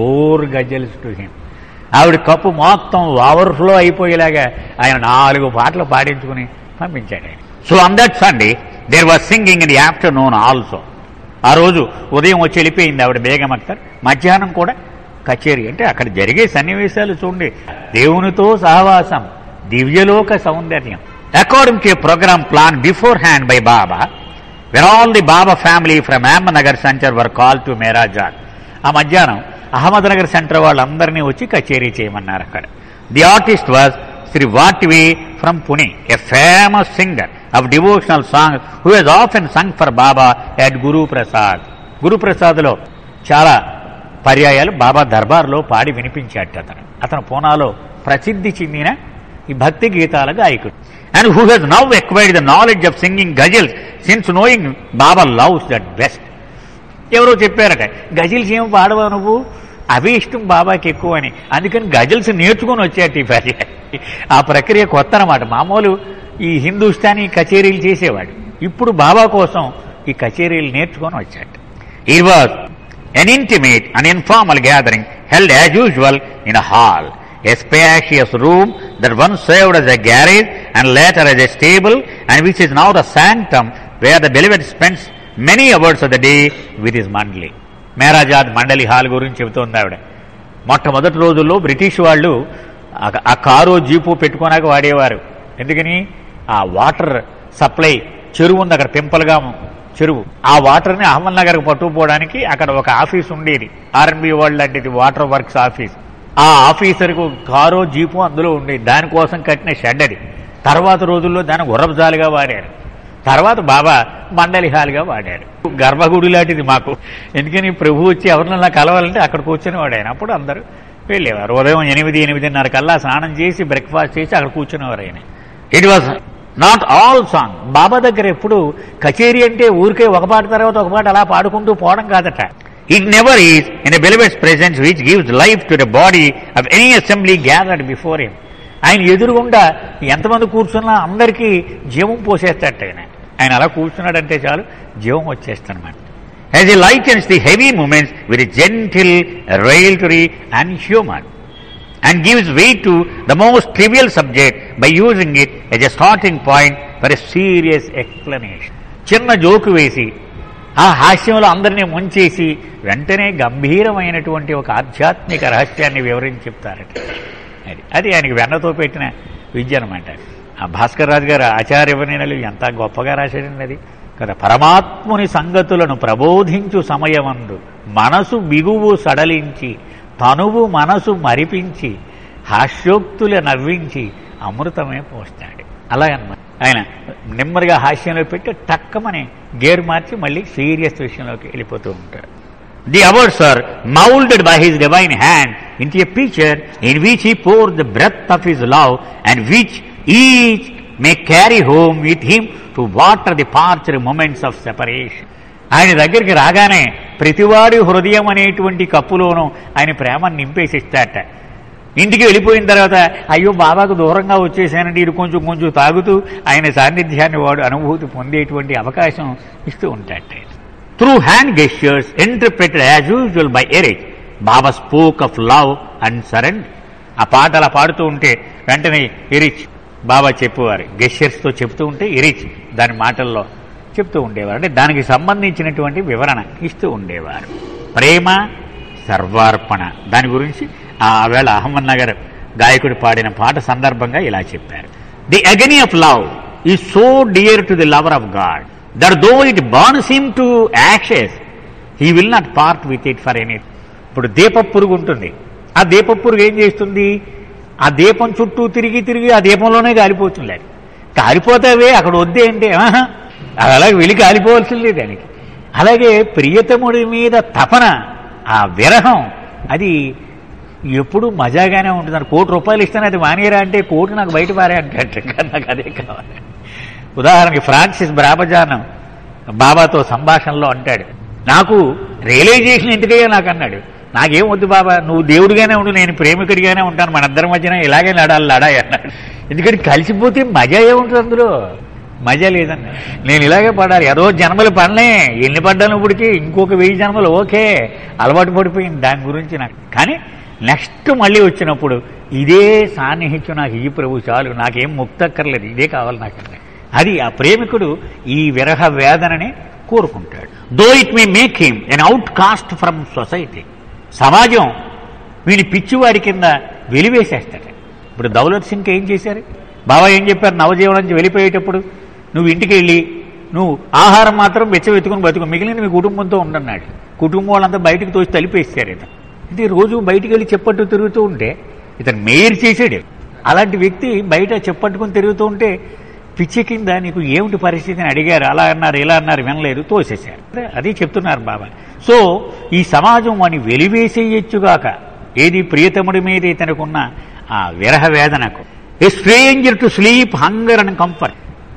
4 ghazals to him. ఆవిడ కప్పు మొత్తం ఓవర్ఫ్లో అయిపోయేలాగా ఆయన 4 పాటలు పాడించుకుని పంపించాడు ఆయన. So on that Sunday there was singing in the afternoon also. ఆ రోజు ఉదయం వచ్చి వెళ్ళిపోయింది ఆవిడ బేగం అఖ్తర్. మధ్యాహ్నం కూడా కచేరీ, అంటే అక్కడ జరిగే సన్నివేశాలు చూడండి, దేవునితో సహవాసం, దివ్యలోక సౌందర్యం. According to a programme plan beforehand by Baba, when all the Baba family from Ahmednagar centre were call to Meherabad. ఆ మధ్యాహ్నం అహ్మద్నగర్ సెంటర్ వాళ్ళందరినీ వచ్చి కచేరీ చేయమన్నారు అక్కడ. ది ఆర్టిస్ట్ వాజ్ శ్రీ వాటివి from Pune, a famous singer of devotional song who has often sung for Baba at Guruprasad. గురుప్రసాద్లో చాలా పర్యాయాలు బాబా దర్బార్లో పాడి వినిపించాట అతను పూనాలో ప్రసిద్ధి చెందిన ఈ భక్తి గీతాల గాయకుడు. And who has now acquired the knowledge of singing ghazals since knowing Baba loves that best. ఎవరో చెప్పారట, గజల్స్ ఏమి పాడవా నువ్వు, అవే ఇష్టం బాబాకి ఎక్కువ అని. అందుకని గజల్స్ నేర్చుకొని వచ్చాట ఈ పర్యాయం. ఆ ప్రక్రియ కొత్త అన్నమాట. మామూలు ఈ హిందుస్థానీ కచేరీలు చేసేవాడు, ఇప్పుడు బాబా కోసం ఈ కచేరీలు నేర్చుకొని వచ్చాట. It was an intimate and informal gathering held as usual in a hall, a spacious room that once served as a garage and later as a stable, and which is now the sanctum where the beloved spends many hours of the day with his mandali. Meherabad మండలి hall గురించి చెబుతోంది ఆవిడ. మొట్టమొదటి రోజుల్లో British వాళ్ళు ఆ car jeep పెట్టుకోనాక వాడేవారు. ఎందుకని ఆ వాటర్ సప్లై చెరువు ఉంది అక్కడ, పింపల్గా చెరువు. ఆ వాటర్ని అహ్మద్నగర్కి పట్టుకుపోవడానికి అక్కడ ఒక ఆఫీస్ ఉండేది, ఆర్ఎన్బి వరల్డ్ లాంటిది, వాటర్ వర్క్స్ ఆఫీస్. ఆ ఆఫీసర్కు కారో జీపు అందులో ఉండేది, దానికోసం కట్టిన షెడ్ అది. తర్వాత రోజుల్లో దాన్ని గుర్రపుజాలుగా వాడారు. తర్వాత బాబా మండలి హాల్గా వాడారు. గర్భగుడి లాంటిది మాకు. ఎందుకని ప్రభు వచ్చి ఎవరినన్నా కలవాలంటే అక్కడ కూర్చొని వాడారు. అప్పుడు అందరూ వెళ్ళేవారు. ఉదయం 8-8:30 కల్లా స్నానం చేసి బ్రేక్ఫాస్ట్ చేసి అక్కడ కూర్చునేవారు ఆయన. It was not all song. Baba దగ్గర ఎప్పుడు కచేరీ అంటే ఊరికే ఒక పాట తర్వాత ఒక పాట అలా పాడుకుంటూ పోవడం కాదట. It never is in a believer's presence which gives life to the body of any assembly gathered before him. ఆయన ఎదురుగుండా ఎంతమంది కూర్చున్నా అందరికీ జీవం పోసేస్తాట ఆయన అలా కూర్చున్నాడంటే చాలు జీవం వచ్చేస్తానమాట. As he lightens the heavy moments with gentle రైల్టరీ and humour and gives way to the most trivial subject by using it as a starting point for a serious explanation. చిన్న జోకు వేసి ఆ హాస్యంలో అందరినీ ముంచేసి వెంటనే గంభీరమైనటువంటి ఒక ఆధ్యాత్మిక రహస్యాన్ని వివరించి చెప్తారట. అది ఆయనకి వెన్నతో పెట్టిన విద్య అనమాట. ఆ భాస్కర్ రాజు గారు ఆచార్యవనినలు ఎంత గొప్పగా రాశాడండి అది కదా. పరమాత్ముని సంగతులను ప్రబోధించు సమయమందు మనసు బిగువు సడలించి తనువు మనసు మరిపించి హాస్యోక్తులు నవ్వించి అమృతమే పోస్తాడు. అలాగన్నమాట. ఆయన నెమ్మదిగా హాస్యంలో పెట్టి టక్కమని గేరు మార్చి మళ్ళీ సీరియస్ విషయంలోకి వెళ్ళిపోతూ ఉంటాడు. The awards are molded by his divine hand into a pitcher in which he pours the breath of his love and which each may carry home with him to water the parched moments of separation. ఆయన దగ్గరికి రాగానే ప్రతివాడి హృదయం అనేటువంటి కప్పులోనూ ఆయన ప్రేమను నింపేసిస్తాట. ఇంటికి వెళ్ళిపోయిన తర్వాత అయ్యో బాబాకు దూరంగా వచ్చేసానండి ఇది కొంచెం కొంచెం తాగుతూ ఆయన సాన్నిధ్యాన్ని వాడు అనుభూతి పొందేటువంటి అవకాశం ఇస్తూ ఉంటాట. Through hand gestures interpreted as usual by Erich, Baba spoke of love and surrender. ఆ పాట అలా పాడుతూ ఉంటే వెంటనే ఎరిచ్ బాబా చెప్పేవారు. గెస్చర్స్తో చెప్తూ ఉంటే ఎరిచ్ దాని మాటల్లో చెప్తూ ఉండేవారు. అంటే దానికి సంబంధించినటువంటి వివరణ ఇస్తూ ఉండేవారు. ప్రేమ సర్వార్పణ దాని గురించి ఆవేళ అహ్మద్ నగర్ గాయకుడు పాడిన పాట సందర్భంగా ఇలా చెప్పారు. The agony of love is so dear to the lover of God that though it burns him to ashes, he will not part with it for anything. ఇప్పుడు దీపపురుగు ఉంటుంది. ఆ దీపపురుగు ఏం చేస్తుంది? ఆ దీపం చుట్టూ తిరిగి తిరిగి ఆ దీపంలోనే కాలిపోతుంది. కాలిపోతావే అక్కడ వద్దే అంటే అది అలాగే వెళ్ళి కాలిపోవాల్సిందే దానికి. అలాగే ప్రియతముడి మీద తపన, ఆ విరహం అది ఎప్పుడు మజాగానే ఉంటుంది. నాకు ₹1 ఇస్తాను అది మానేరా అంటే కోటి నాకు బయట పారే అంటే నాకు అదే కావాలి. ఉదాహరణకి ఫ్రాన్సిస్ బ్రాబజాన్ బాబాతో సంభాషణలో అంటాడు, నాకు రియలైజేషన్ ఎందుకయ్యా నాకు అన్నాడు. నాకేం వద్దు బాబా, నువ్వు దేవుడిగానే ఉండు, నేను ప్రేమికుడిగానే ఉంటాను, మన ఇద్దరి మధ్యన ఇలాగే లడాయి అన్నాడు. ఎందుకంటే కలిసిపోతే మజా ఏముంటుంది, అందులో మజా లేదన్నా. నేను ఇలాగే పడాలి, ఏదో జన్మలు పడలే, ఎన్ని పడ్డాను ఇప్పటికి, ఇంకొక 1000 జన్మలు ఓకే అలవాటు పడిపోయింది దాని గురించి నాకు. కానీ నెక్స్ట్ మళ్ళీ వచ్చినప్పుడు ఇదే సాన్నిహిత్యం నాకు ఈ ప్రభు చాలు, నాకేం ముక్తక్కర్లేదు, ఇదే కావాలి నాకు. అది ఆ ప్రేమికుడు ఈ విరహ వేదనని కోరుకుంటాడు. Though it may make him an outcast from society. సమాజం వీడి పిచ్చివాడి కింద వెలివేసేస్తాడు. ఇప్పుడు దౌలత్ సింగ్ ఏం చేశారు, బాబా ఏం చెప్పారు, నవజీవనం నుంచి వెళ్ళిపోయేటప్పుడు నువ్వు ఇంటికి వెళ్ళి నువ్వు ఆహారం మాత్రం వెచ్చవెత్తుకుని బతుకు, మిగిలిన మీ కుటుంబంతో ఉండన్నాడు. కుటుంబం వాళ్ళంతా బయటకు తోచి తలిపేస్తారు. ఇది రోజు బయటికి వెళ్ళి చెప్పట్టు తిరుగుతూ ఉంటే ఇతను మేయర్ చేసాడు. అలాంటి వ్యక్తి బయట చెప్పట్టుకుని తిరుగుతూ ఉంటే పిచ్చి కింద నీకు ఏమిటి పరిస్థితిని అడిగారు, అలా అన్నారు ఇలా అన్నారు, వినలేదు, తోసేశారు. అది చెప్తున్నారు బాబా. సో ఈ సమాజం వాడిని వెలివేసేయచ్చుగాక, ఏది ప్రియతముడి మీద ఇతనుకున్న ఆ విరహ వేదనకు. A stranger to sleep, hunger and comfort.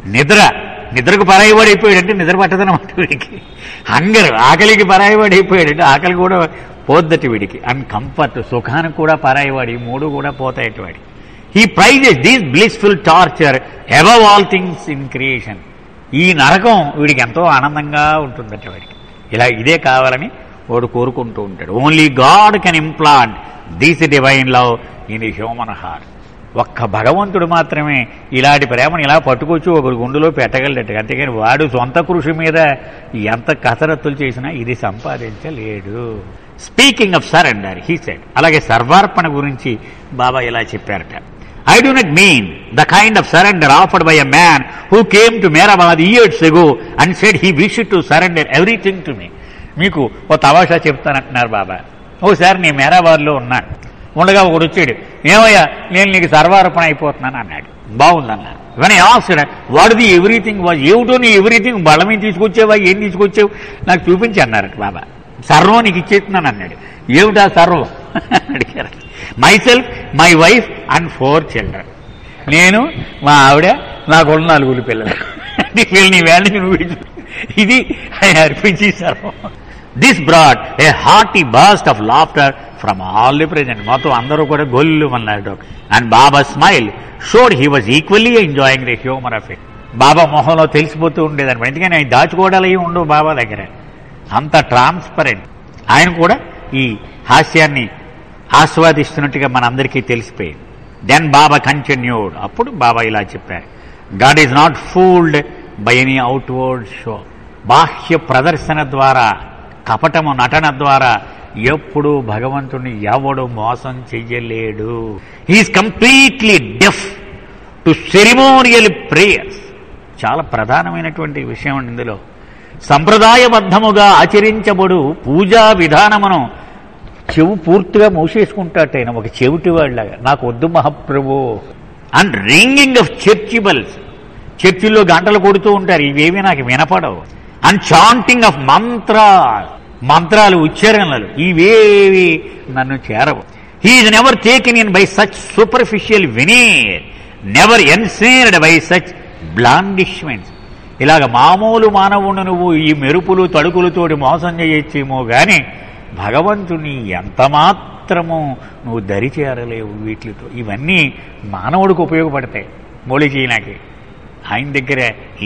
నిద్రకు పరాయివాడైపోయాడంటే నిద్ర పట్టదనమాట వీడికి. హంగర్ ఆకలికి పరాయివాడైపోయాడంటే ఆకలి కూడా పోద్దటి వీడికి. అండ్ కంఫర్ట్ సుఖానికి కూడా పరాయివాడి, 3 కూడా పోతాయటి వాడి. He prizes this blissful torture above all things in creation. ఈ నరకం వీడికి ఎంతో ఆనందంగా ఉంటుందట వాడికి. ఇలా ఇదే కావాలని వాడు కోరుకుంటూ ఉంటాడు. Only God can implant this divine love in human heart. ఒక్క భగవంతుడు మాత్రమే ఇలాంటి ప్రేమను ఇలా పట్టుకొచ్చి ఒకరి గుండెలో పెట్టగలడట. అంతేగాని వాడు సొంత కృషి మీద ఎంత కసరత్తులు చేసినా ఇది సంపాదించలేడు. Speaking of surrender he said. అలాగే సర్వార్పణ గురించి బాబా ఇలా చెప్పారట. I do not mean the kind of surrender offered by a man who came to Mehrabad years ago and said he wished to surrender everything to me. మీకు ఓ తమాషా చెప్తానంటున్నారు బాబా. ఓసారి నేను మెహరాబాద్లో ఉన్నాను, ఉండగా ఒకడు వచ్చాడు, ఏమయ్యా నేను నీకు సర్వార్పణ అయిపోతున్నాను అన్నాడు. బాగుందన్నాను. కానీ asked what the everything was. ఏమిటో నీ ఎవ్రీథింగ్ బళ్ళ మీద తీసుకొచ్చేవా, ఏం తీసుకొచ్చావు నాకు చూపించి అన్నారట బాబా. సర్వం నీకు ఇచ్చేస్తున్నాను అన్నాడు. ఏమిటా సర్వం అడిగారు. Myself, my wife and 4 children. నేను, మా ఆవిడ, నాకున్న 4 పిల్లలు. నీ వేళకి నువ్వు ఇది ఆయన అర్పించి సర్వం. This brought a hearty burst of laughter from all the present. మొత్తం అందరూ కూడా గొల్లు అన్నారు. And Baba smile showed he was equally enjoying the humour of it. Baba మొహంలో తెలిసిపోతూ ఉండేదన్నమాట. ఎందుకని ఆయన దాచుకోవడాలు అవి ఉండవు బాబా దగ్గర, అంత ట్రాన్స్పరెంట్. ఆయన కూడా ఈ హాస్యాన్ని ఆస్వాదిస్తున్నట్టుగా మనందరికీ తెలిసిపోయింది. Then Baba continued. అప్పుడు బాబా ఇలా చెప్పారు, God is not fooled by any outward show. బాహ్య ప్రదర్శన ద్వారా, కపటము నటన ద్వారా ఎప్పుడూ భగవంతుడిని ఎవడు మోసం చెయ్యలేడు. He is completely deaf to ceremonial prayers. చాలా ప్రధానమైనటువంటి విషయం ఇందులో. సంప్రదాయబద్ధముగా ఆచరించబడు పూజా విధానమును చెవు పూర్తిగా మూసేసుకుంటాట ఆయన, ఒక చెవిటి వాళ్ళగా. నాకు వద్దు మహాప్రభు. And ringing of church bells, చర్చిల్లో గంటలు కొడుతూ ఉంటారు, ఇవేవి నాకు వినపడవు. అండ్ చాంటింగ్ ఆఫ్ మంత్రాలు ఉచ్చారణలు, ఇవేవి నన్ను చేరవు. He is never taken in by such superficial veneer, never ensnared by such blandishments. ఇలాగ మామూలు మానవుడు నువ్వు ఈ మెరుపులు తడుకులతోటి మోసం చేయొచ్చేమో గాని భగవంతుని ఎంత మాత్రము నువ్వు దరి చేరలేవు వీటితో. ఇవన్నీ మానవుడికి ఉపయోగపడతాయి, మౌలికీనాకి. ఆయన దగ్గర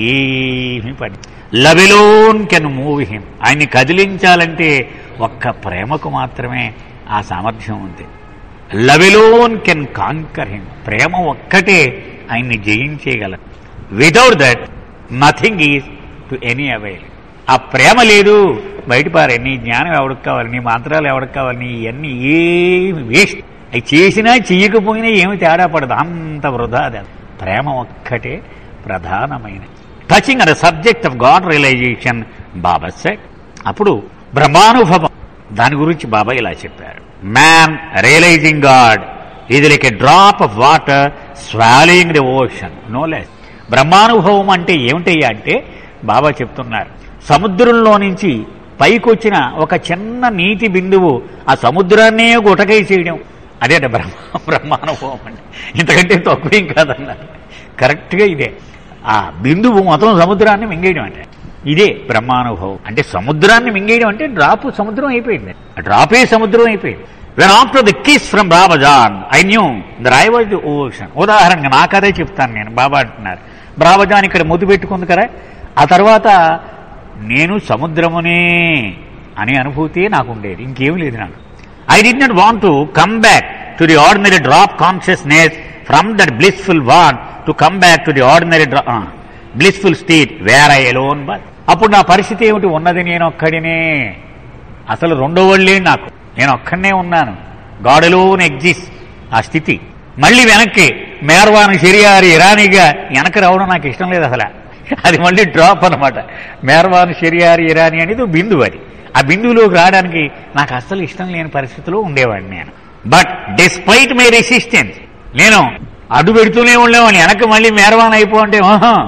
ఏమీ పని. Love alone can move him. ఆయన్ని కదిలించాలంటే ఒక్క ప్రేమకు మాత్రమే ఆ సామర్థ్యం ఉంది. Love alone can conquer him. ప్రేమ ఒక్కటే ఆయన్ని జయించేయగలదు. Without that nothing is to any avail. ఆ ప్రేమ లేదు, బయటపారే. నీ జ్ఞానం ఎవరికి కావాలి, నీ మంత్రాలు ఎవరికి కావాలి, నీ ఇవన్నీ ఏమి వేస్ట్. అవి చేసినా చెయ్యకపోయినా ఏమి తేడా పడదు, అంత వృధా. ప్రేమ ఒక్కటే ప్రధానమైనది. Touching on the subject of God realisation Baba said. అప్పుడు బ్రహ్మానుభవం దాని గురించి బాబా ఇలా చెప్పారు. Man realising God is like a drop of water swallowing the ocean, no less. బ్రహ్మానుభవం అంటే ఏమిటయ్యా అంటే బాబా చెప్తున్నారు, సముద్రంలో నుంచి పైకొచ్చిన ఒక చిన్న నీటి బిందువు ఆ సముద్రాన్నే గుటకై చేయడం, అదే బ్రహ్మానుభవం అంటే. ఇంతకంటే తక్కువేం కాదన్నారు. కరెక్ట్గా ఇదే. ఆ బిందువు మొత్తం సముద్రాన్ని మింగేయడం అంటే ఇదే బ్రహ్మానుభవం. అంటే సముద్రాన్ని మింగేయడం అంటే డ్రాప్ సముద్రం అయిపోయింది, ఆ డ్రాపే సముద్రం అయిపోయింది. When after the kiss from Babajan I knew that I was the ocean. ఉదాహరణగా నా కథే చెప్తాను నేను. బాబా అంటున్నారు, బాబాజాన్ ఇక్కడ ముద్దు పెట్టుకుంది కదా, ఆ తర్వాత నేను సముద్రమునే అనే అనుభూతి నాకు ఉండేది, ఇంకేం లేదు నాకు. I did not want to come back to the ordinary drop consciousness from that blissful one to come back to the ordinary blissful state where I alone. But అప్పుడు నా పరిస్థితి ఏమిటి ఉన్నది, నేను ఒక్కడినే. అసలు రెండో వాళ్ళే నాకు, నేను ఒక్కడనే ఉన్నాను. God alone exist. ఆ స్థితి మళ్ళీ వెనక్కి మేర్వాన్ షెరియార్ ఇరానీగా వెనక్కి రావడం నాకు ఇష్టం లేదు అసలు. అది మళ్ళీ డ్రాప్ అనమాట. మేర్వాన్ షెరియార్ ఇరానీ అనేది బిందువు. అది ఆ బిందువులోకి రావడానికి నాకు అస్సలు ఇష్టం లేని పరిస్థితిలో ఉండేవాడిని నేను. బట్ డిస్పైట్ మై రెసిస్టెన్స్, నేను అడ్డు పెడుతూనే ఉండేవాడిని. వెనక్కి మళ్ళీ మేర్వాన్ అయిపో అంటే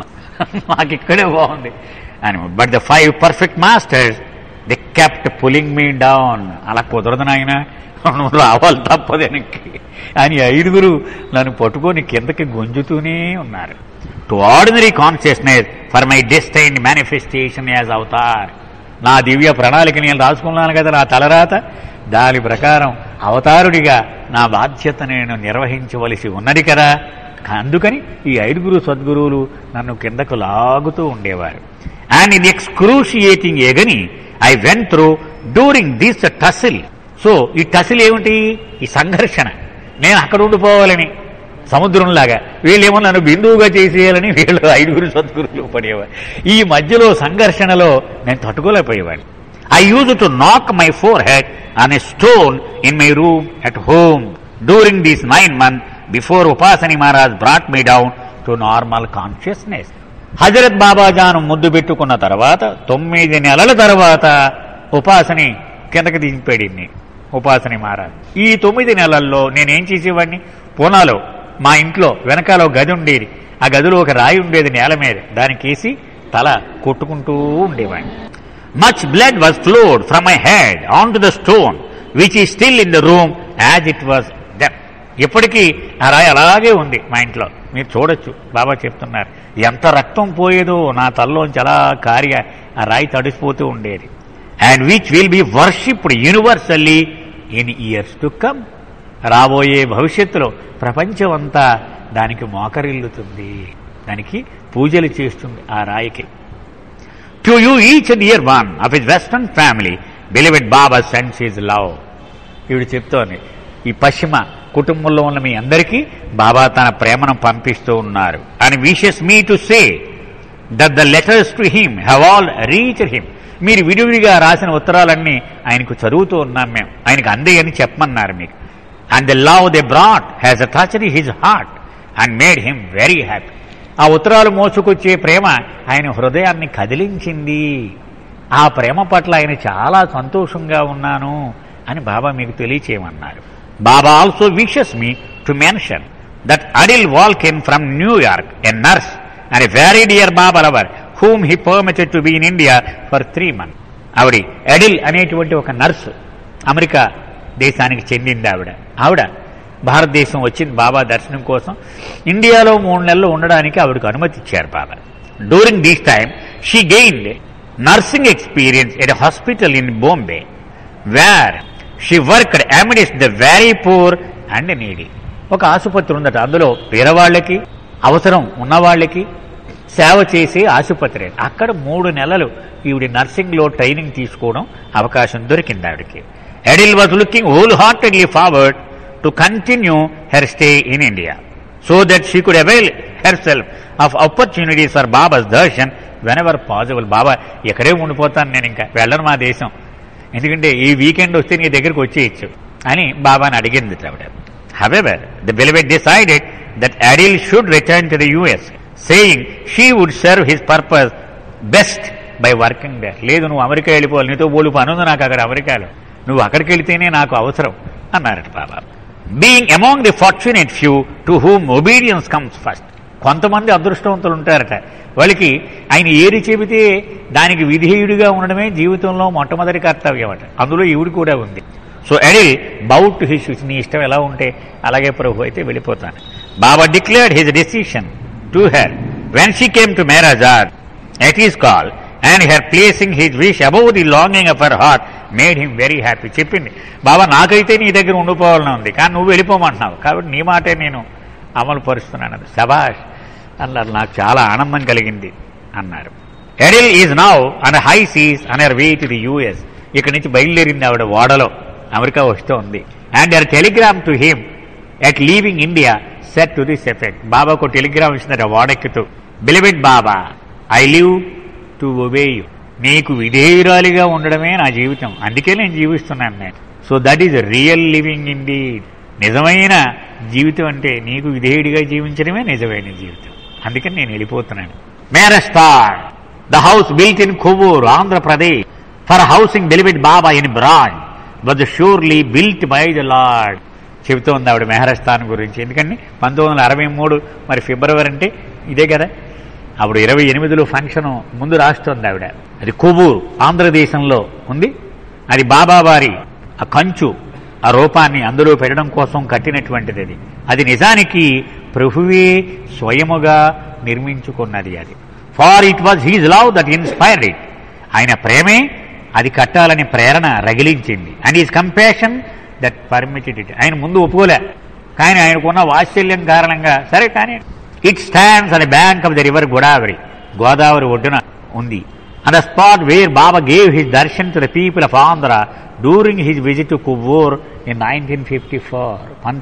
మాకు ఇక్కడే బాగుంది అని. But the 5 perfect masters they kept pulling me down. అలా కుదరదు నాయన, నువ్వు రావాలి తప్పదు వెనక్కి అని 5 నన్ను పట్టుకొని కిందకి గుంజుతూనే ఉన్నారు. To ordinary consciousness for my destined manifestation as avatar. నా దివ్య ప్రణాళిక నేను రాసుకున్నాను కదా, నా తలరాత, దాని ప్రకారం అవతారుడిగా నా బాధ్యత నేను నిర్వహించవలసి ఉన్నది కదా. అందుకని ఈ 5 సద్గురువులు నన్ను కిందకు లాగుతూ ఉండేవారు. And in excruciating agony I went through during this tussle. So ఈ టసిల్ ఏమిటి, ఈ సంఘర్షణ. నేను అక్కడ ఉండిపోవాలని సముద్రంలాగా, వీళ్ళేమో నన్ను బిందువుగా చేసేయాలని వీళ్ళు 5 సద్గురువులు పడేవారు. ఈ మధ్యలో సంఘర్షణలో నేను తట్టుకోలేకపోయేవాడిని. I used to knock my forehead on a stone in my room at home during these 9 months before Upasani Maharaj brought me down to normal consciousness. Hazrat బాబాజాను ముద్దు పెట్టుకున్న తర్వాత 9 నెలల తర్వాత ఉపాసని కిందకి దింపాడింది ఉపాసని మహారాజ్. ఈ 9 నెలల్లో నేనేం చేసేవాడిని, పూనాలో మా ఇంట్లో వెనకాల ఒక గది ఉండేది. ఆ గదిలో ఒక రాయి ఉండేది నేల మీద, దానికేసి తల కొట్టుకుంటూ ఉండేవాడిని. Much blood was flowed from my head onto the stone, which is still in the room as it was then. ఇప్పటికీ ఆ రాయి అలాగే ఉంది మా ఇంట్లో, మీరు చూడొచ్చు. బాబా చెప్తున్నారు, ఎంత రక్తం పోయేదో నా తల్లోంచి అలా కారి ఆ రాయి తడిసిపోతూ ఉండేది. And which will be worshipped universally in years to come. రాబోయే భవిష్యత్తులో ప్రపంచం అంతా దానికి మోకరిల్లుతుంది, దానికి పూజలు చేస్తుంది ఆ రాయికి. To you each and year one of his western family, beloved Baba sends his love. ఇవిడు చెప్తోంది, ఈ పశ్చిమ కుటుంబంలో ఉన్న మీ అందరికీ బాబా తన ప్రేమను పంపిస్తూ ఉన్నారు. And wishes me to say that the letters to him have all reached him. మీరు విడివిడిగా రాసిన ఉత్తరాలన్నీ ఆయనకు చదువుతూ ఉన్నాం మేము, ఆయనకు అందేయని చెప్పమన్నారు మీకు. And the love they brought has touched his heart and made him very happy. ఆ ఉత్తరాలు మోసుకొచ్చే ప్రేమ ఆయన హృదయాన్ని కదిలించింది. ఆ ప్రేమ పట్ల ఆయన చాలా సంతోషంగా ఉన్నాను అని బాబా మీకు తెలియచేయమన్నారు. Baba also wishes me to mention that Adele Wolkin from New York, a nurse and a very dear Baba lover whom he permitted to be in India for 3 months. ఆవిడ ఎడిల్ అనేటువంటి ఒక నర్సు, అమెరికా దేశానికి చెందింది ఆవిడ భారతదేశం వచ్చింది బాబా దర్శనం కోసం. ఇండియాలో 3 నెలలు ఉండడానికి ఆవిడకు అనుమతి ఇచ్చారు Baba. During this time she gained nursing experience at a hospital in Bombay where she worked amidst the very poor and needy. ఒక ఆసుపత్రి ఉందట, అందులో పేదవాళ్లకి అవసరం ఉన్నవాళ్లకి సేవ చేసే ఆసుపత్రి. అక్కడ 3 నెలలు ఈవిడ నర్సింగ్లో ట్రైనింగ్ తీసుకోవడం అవకాశం దొరికింది ఆవిడకి. Adele was looking wholeheartedly forward to continue her stay in India so that she could avail herself of opportunities for Baba's darshan whenever possible. Baba ఎక్కడే ఉండిపోతాను, నేను ఇంకా వెళ్ళను మా దేశం, ఎందుకంటే ఈ వీకెండ్ వస్తే నీ దగ్గరికి వచ్చేయచ్చు అని బాబాని అడిగింది ఆవిడ. However the beloved decided that Adele should return to the US, saying she would serve his purpose best by working there. లేదు, నువ్వు అమెరికా వెళ్ళిపోవాలి, నీతో పోలు పని ఉంది నాకు అక్కడ అమెరికాలో, నువ్వు అక్కడికి వెళితేనే నాకు అవసరం అన్నారట Baba. Being among the fortunate few to whom obedience comes first. కొంతమంది అదృష్టవంతులు ఉంటారట, వాళ్ళకి ఆయన ఏది చెబితే దానికి విధేయుడిగా ఉండడమే జీవితంలో మొట్టమొదటి కర్తవ్యం అట. అందులో ఈవిడ కూడా ఉంది. So Adele bowed to his wish, నీ ఇష్టం ఎలా ఉంటే అలాగే ప్రభు, అయితే వెళ్ళిపోతాను. Baba declared his decision to her when she came to Mehrajad at his call, and her placing his wish above the longing of her heart made him very happy. చెప్పింది, బాబా నాకైతే నీ దగ్గర ఉండిపోవాలని ఉంది, కానీ నువ్వు వెళ్ళిపోమంటున్నావు కాబట్టి నీ మాటే నేను అమలు పరుస్తున్నాను. శభాష్ అన్నారు, నాకు చాలా ఆనందం కలిగింది అన్నారు. Adele is now on high seas on her way to the US. ఇక్కడి నుంచి బయలుదేరింది ఆవిడ ఓడలో, అమెరికా వస్తూ ఉంది. And her telegram to him at leaving India said to this effect. బాబాకు టెలిగ్రామ్ ఇచ్చినారు వాడెక్కుతూ, beloved Baba, I live to obey you. నీకు విధేయురాలిగా ఉండడమే నా జీవితం, అందుకే నేను జీవిస్తున్నాను నేను. So that is real living indeed. నిజమైన జీవితం అంటే నీకు విధేయుడిగా జీవించడమే నిజమైన జీవితం, అందుకని నేను వెళ్ళిపోతున్నాను. Meherastana, the house built in Kovvur, Andhra Pradesh, for housing beloved Baba in branch was surely built by the lord. చెబుతూ ఉంది ఆవిడ మెహరస్థాన్ గురించి. ఎందుకంటే 1963 మరి ఫిబ్రవరి అంటే ఇదే కదా, అప్పుడు 28లో ఫంక్షన్ ముందు రాస్తుంది ఆవిడ. అది కొవ్వూరు ఆంధ్రదేశంలో ఉంది. అది బాబావారి ఆ కంచు, ఆ రూపాన్ని అందులో పెట్టడం కోసం కట్టినటువంటిది అది. అది నిజానికి ప్రభువే స్వయముగా నిర్మించుకున్నది అది. For it was his love that inspired it. ఆయన ప్రేమే అది కట్టాలని ప్రేరణ రగిలించింది. And is compassion that permitted it. ఆయన ముందు ఒప్పుకోలే, కానీ ఆయనకున్న వాత్సల్యం కారణంగా సరే కానీ. It stands on the bank of the river Godavari, Godavari ఒడ్డున ఉంది. And the spot where Baba gave his darshan to the people of Andhra during his visit to Kovvur in 1954.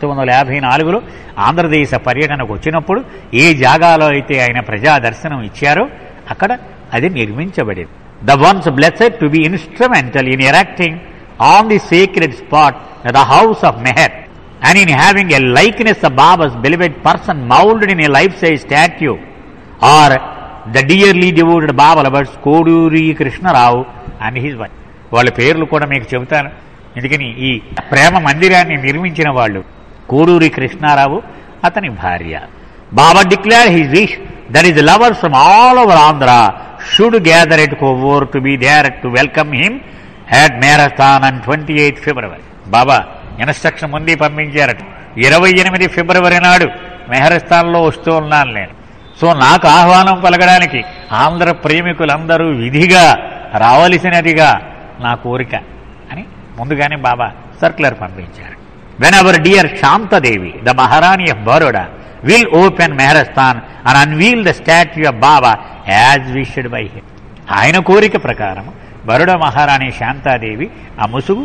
1954లో ఆంధ్రదేశ పర్యటనకు వచ్చినప్పుడు ఏ జాగాలో అయితే ఆయన ప్రజా దర్శనం ఇచ్చారో అక్కడ అది నిర్మించబడింది. The ones blessed to be instrumental in erecting on the sacred spot at the house of Meher, and in having a likeness of Baba's beloved person molded in a life-size statue, or the dearly devoted Baba lovers Koduri Krishnarao and his wife. వాళ్ళ పేర్లు కూడా మీకు చెబుతాను, ఎందుకని ఈ ప్రేమ మందిరాన్ని నిర్మించిన వాళ్ళు కోడూరి కృష్ణారావు, అతని భార్య. Baba declared his wish that his lovers from all over Andhra should gather at Kovvur to be there to welcome him at Marathon on 28 February. Baba instruction ముందే పంపించారట, 28 ఫిబ్రవరి నాడు మెహరస్థాన్లో వస్తూ ఉన్నాను నేను. సో నాకు ఆహ్వానం పలకడానికి ఆంధ్ర ప్రేమికులందరూ విధిగా రావలసినదిగా నా కోరిక అని ముందుగానే బాబా సర్క్యులర్ పంపించారు. When our dear Shantadevi, the Maharani of Baroda, will open Meherastana and unveil the statue of Baba as wished by him. ఆయన కోరిక ప్రకారం బరోడా మహారాణి శాంతాదేవి ఆ ముసుగు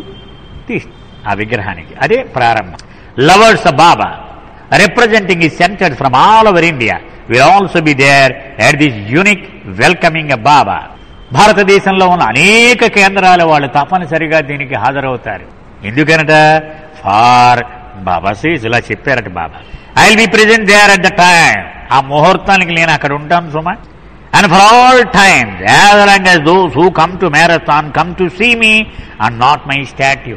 ఆ విగ్రహానికి అదే ప్రారంభం. Lovers of Baba representing is centred from all over India will also be there at this unique welcoming of Baba. భారతదేశంలో ఉన్న అనేక కేంద్రాల వాళ్ళు తప్పనిసరిగా దీనికి హాజరవుతారు. ఎందుకనట, ఫార్ బాబా సీజ్ ఇలా చెప్పారట Baba, I will be present there at the time. ఆ ముహూర్తానికి నేను అక్కడ ఉంటాను సుమా. And for all times, as long as those who come to Marathon come to see me and not my statue.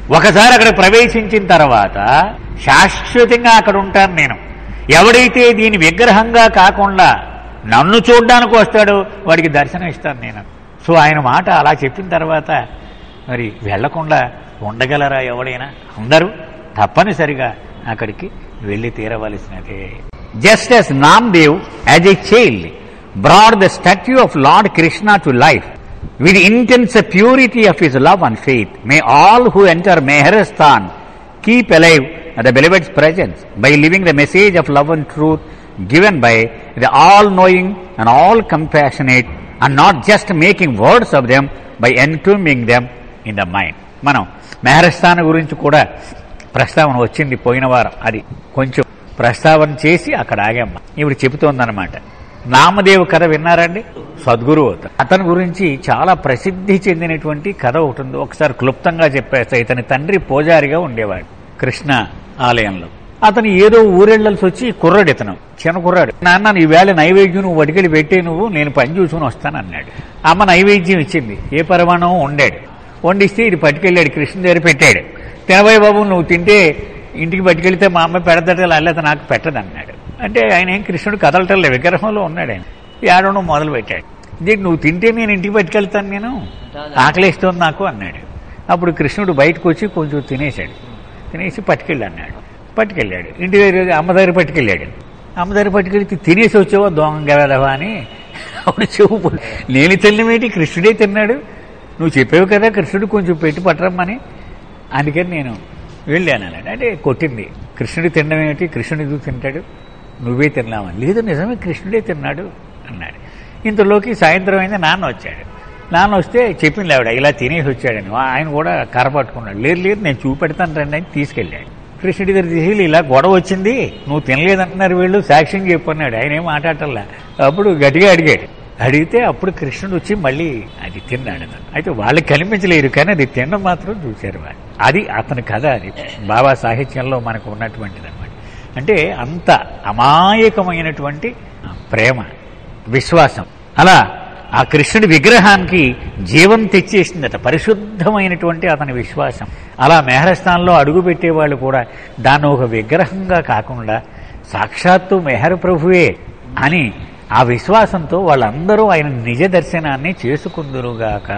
ఒకసారి అక్కడ ప్రవేశించిన తర్వాత శాశ్వతంగా అక్కడ ఉంటాను నేను. ఎవడైతే దీని విగ్రహంగా కాకుండా నన్ను చూడ్డానికి వస్తాడో వాడికి దర్శనం ఇస్తాను నేను. సో ఆయన మాట అలా చెప్పిన తర్వాత మరి వెళ్లకుండా ఉండగలరా ఎవడైనా? అందరూ తప్పనిసరిగా అక్కడికి వెళ్లి తీరవలసినదే. Just as Namdev as a child brought the statue of Lord Krishna to life with intense purity of his love and faith, may all who enter Meherasthan keep alive the beloved's presence by living the message of love and truth given by the all-knowing and all-compassionate, and not just making words of them by entombing them in the mind. మనం మెహరస్థాన్ గురించి కూడా ప్రస్తావన వచ్చింది పోయిన వారం. అది కొంచెం ప్రస్తావన చేసి అక్కడ ఆగామ్మ. ఇప్పుడు చెబుతోందనమాట. నామదేవ్ కథ విన్నారండి? సద్గురువు అతని గురించి చాలా ప్రసిద్ధి చెందినటువంటి కథ ఒకటి ఉంది. ఒకసారి క్లుప్తంగా చెప్పేస్తా. ఇతని తండ్రి పూజారిగా ఉండేవాడు కృష్ణ ఆలయంలో. అతను ఏదో ఊరెళ్ళాల్సి వచ్చి కుర్రాడు, ఇతను చిన్న కుర్రాడు. నాన్న ఈవేళ నైవేద్యం నువ్వు వడికెళ్ళి పెట్టే, నువ్వు నేను పని చూసుకుని వస్తానన్నాడు. అమ్మ నైవేద్యం ఇచ్చింది. ఏ పరమాణం వండాడు. వండిస్తే ఇది పట్టుకెళ్ళాడు, కృష్ణ దగ్గర పెట్టాడు. తినబోయే బాబు నువ్వు తింటే ఇంటికి పట్టుకెళ్తే మా అమ్మ పెడదట, లేకపోతే నాకు పెట్టదన్నాడు. అంటే ఆయన ఏం కృష్ణుడు కదలటల్లే, విగ్రహంలో ఉన్నాడు. ఆయన ఏడవడం మొదలు పెట్టాడు. దీనికి నువ్వు తింటే నేను ఇంటికి పట్టుకెళ్తాను, నేను ఆకలిస్తోంది నాకు అన్నాడు. అప్పుడు కృష్ణుడు బయటకు వచ్చి కొంచెం తినేశాడు. తినేసి పట్టుకెళ్ళాడు ఇంటి దగ్గర, అమ్మ దగ్గర పట్టుకెళ్ళాడు. అమ్మ దగ్గర పట్టుకెళ్తే తినేసి వచ్చావా దొంగ వెదవా అని అప్పుడు చెప్పు. నేను తిన్నమేంటి, కృష్ణుడే తిన్నాడు. నువ్వు చెప్పావు కదా కృష్ణుడు కొంచెం పెట్టి పట్టరమ్మని, అందుకని నేను వెళ్ళాను అన్నాడు. అంటే కొట్టింది. కృష్ణుడు తినడం ఏమిటి, కృష్ణుడు ఎందుకు తింటాడు, నువ్వే తిన్నావని. లేదు నిజమే కృష్ణుడే తిన్నాడు అన్నాడు. ఇంతలోకి సాయంత్రం అయింది. నాన్న వచ్చాడు. నాన్న వస్తే చెప్పింది ఆవిడ ఇలా తినేసి వచ్చాడని. ఆయన కూడా కర్ర పట్టుకున్నాడు. లేదు నేను చూపెడతాను రండి అని తీసుకెళ్ళాడు. కృష్ణుడి దగ్గర తీసుకెళ్ళి ఇలా గొడవ వచ్చింది, నువ్వు తినలేదంటున్నారు వీళ్ళు, సాక్ష్యం చెప్పన్నాడు. ఆయన ఏం మాట్లాడటల్లా. అప్పుడు గట్టిగా అడిగితే అప్పుడు కృష్ణుడు వచ్చి మళ్ళీ అది తిన్నాడు. అయితే వాళ్ళకి కనిపించలేరు కానీ అది తినడం మాత్రం చూశారు వాళ్ళు. అది అతని కథ. అది బాబా సాహిత్యంలో మనకు ఉన్నటువంటిది అనమాట. అంటే అంత అమాయకమైనటువంటి ప్రేమ, విశ్వాసం. అలా ఆ కృష్ణుడి విగ్రహానికి జీవం తెచ్చేసిందట, పరిశుద్ధమైనటువంటి అతని విశ్వాసం. అలా మెహరస్థాన్లో అడుగు పెట్టేవాళ్ళు కూడా దాన్ని ఒక విగ్రహంగా కాకుండా సాక్షాత్తు మెహర్ ప్రభువే అని ఆ విశ్వాసంతో వాళ్ళందరూ ఆయన నిజ దర్శనాన్ని చేసుకుందురుగాక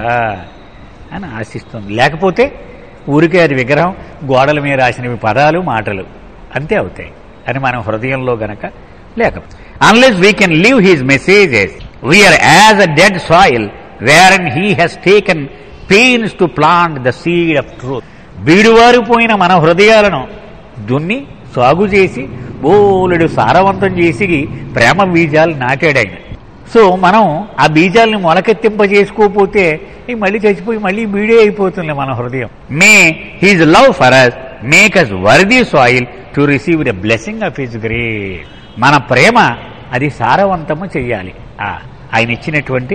అని ఆశిస్తుంది. లేకపోతే ఊరికే అది విగ్రహం, గోడల మీద రాసినవి పదాలు మాటలు అంతే అవుతాయి అని మనం హృదయంలో గనక లేకపోతే. Unless we can live his messages, we are as a dead soil wherein he has taken pains to plant the seed of truth. బీడువారిపోయిన మన హృదయాలను దున్ని సాగు చేసి బోలెడు సారవంతం చేసి ప్రేమ బీజాలు నాటాడు ఆయన. సో మనం ఆ బీజాలను మొలకెత్తింపజేసుకోకపోతే మళ్ళీ చచ్చిపోయి మళ్ళీ బీడే అయిపోతుంది మన హృదయం. May his love for us make us worthy soil to receive the blessing of his grace. మన ప్రేమ అది సారవంతము చెయ్యాలి ఆయన ఇచ్చినటువంటి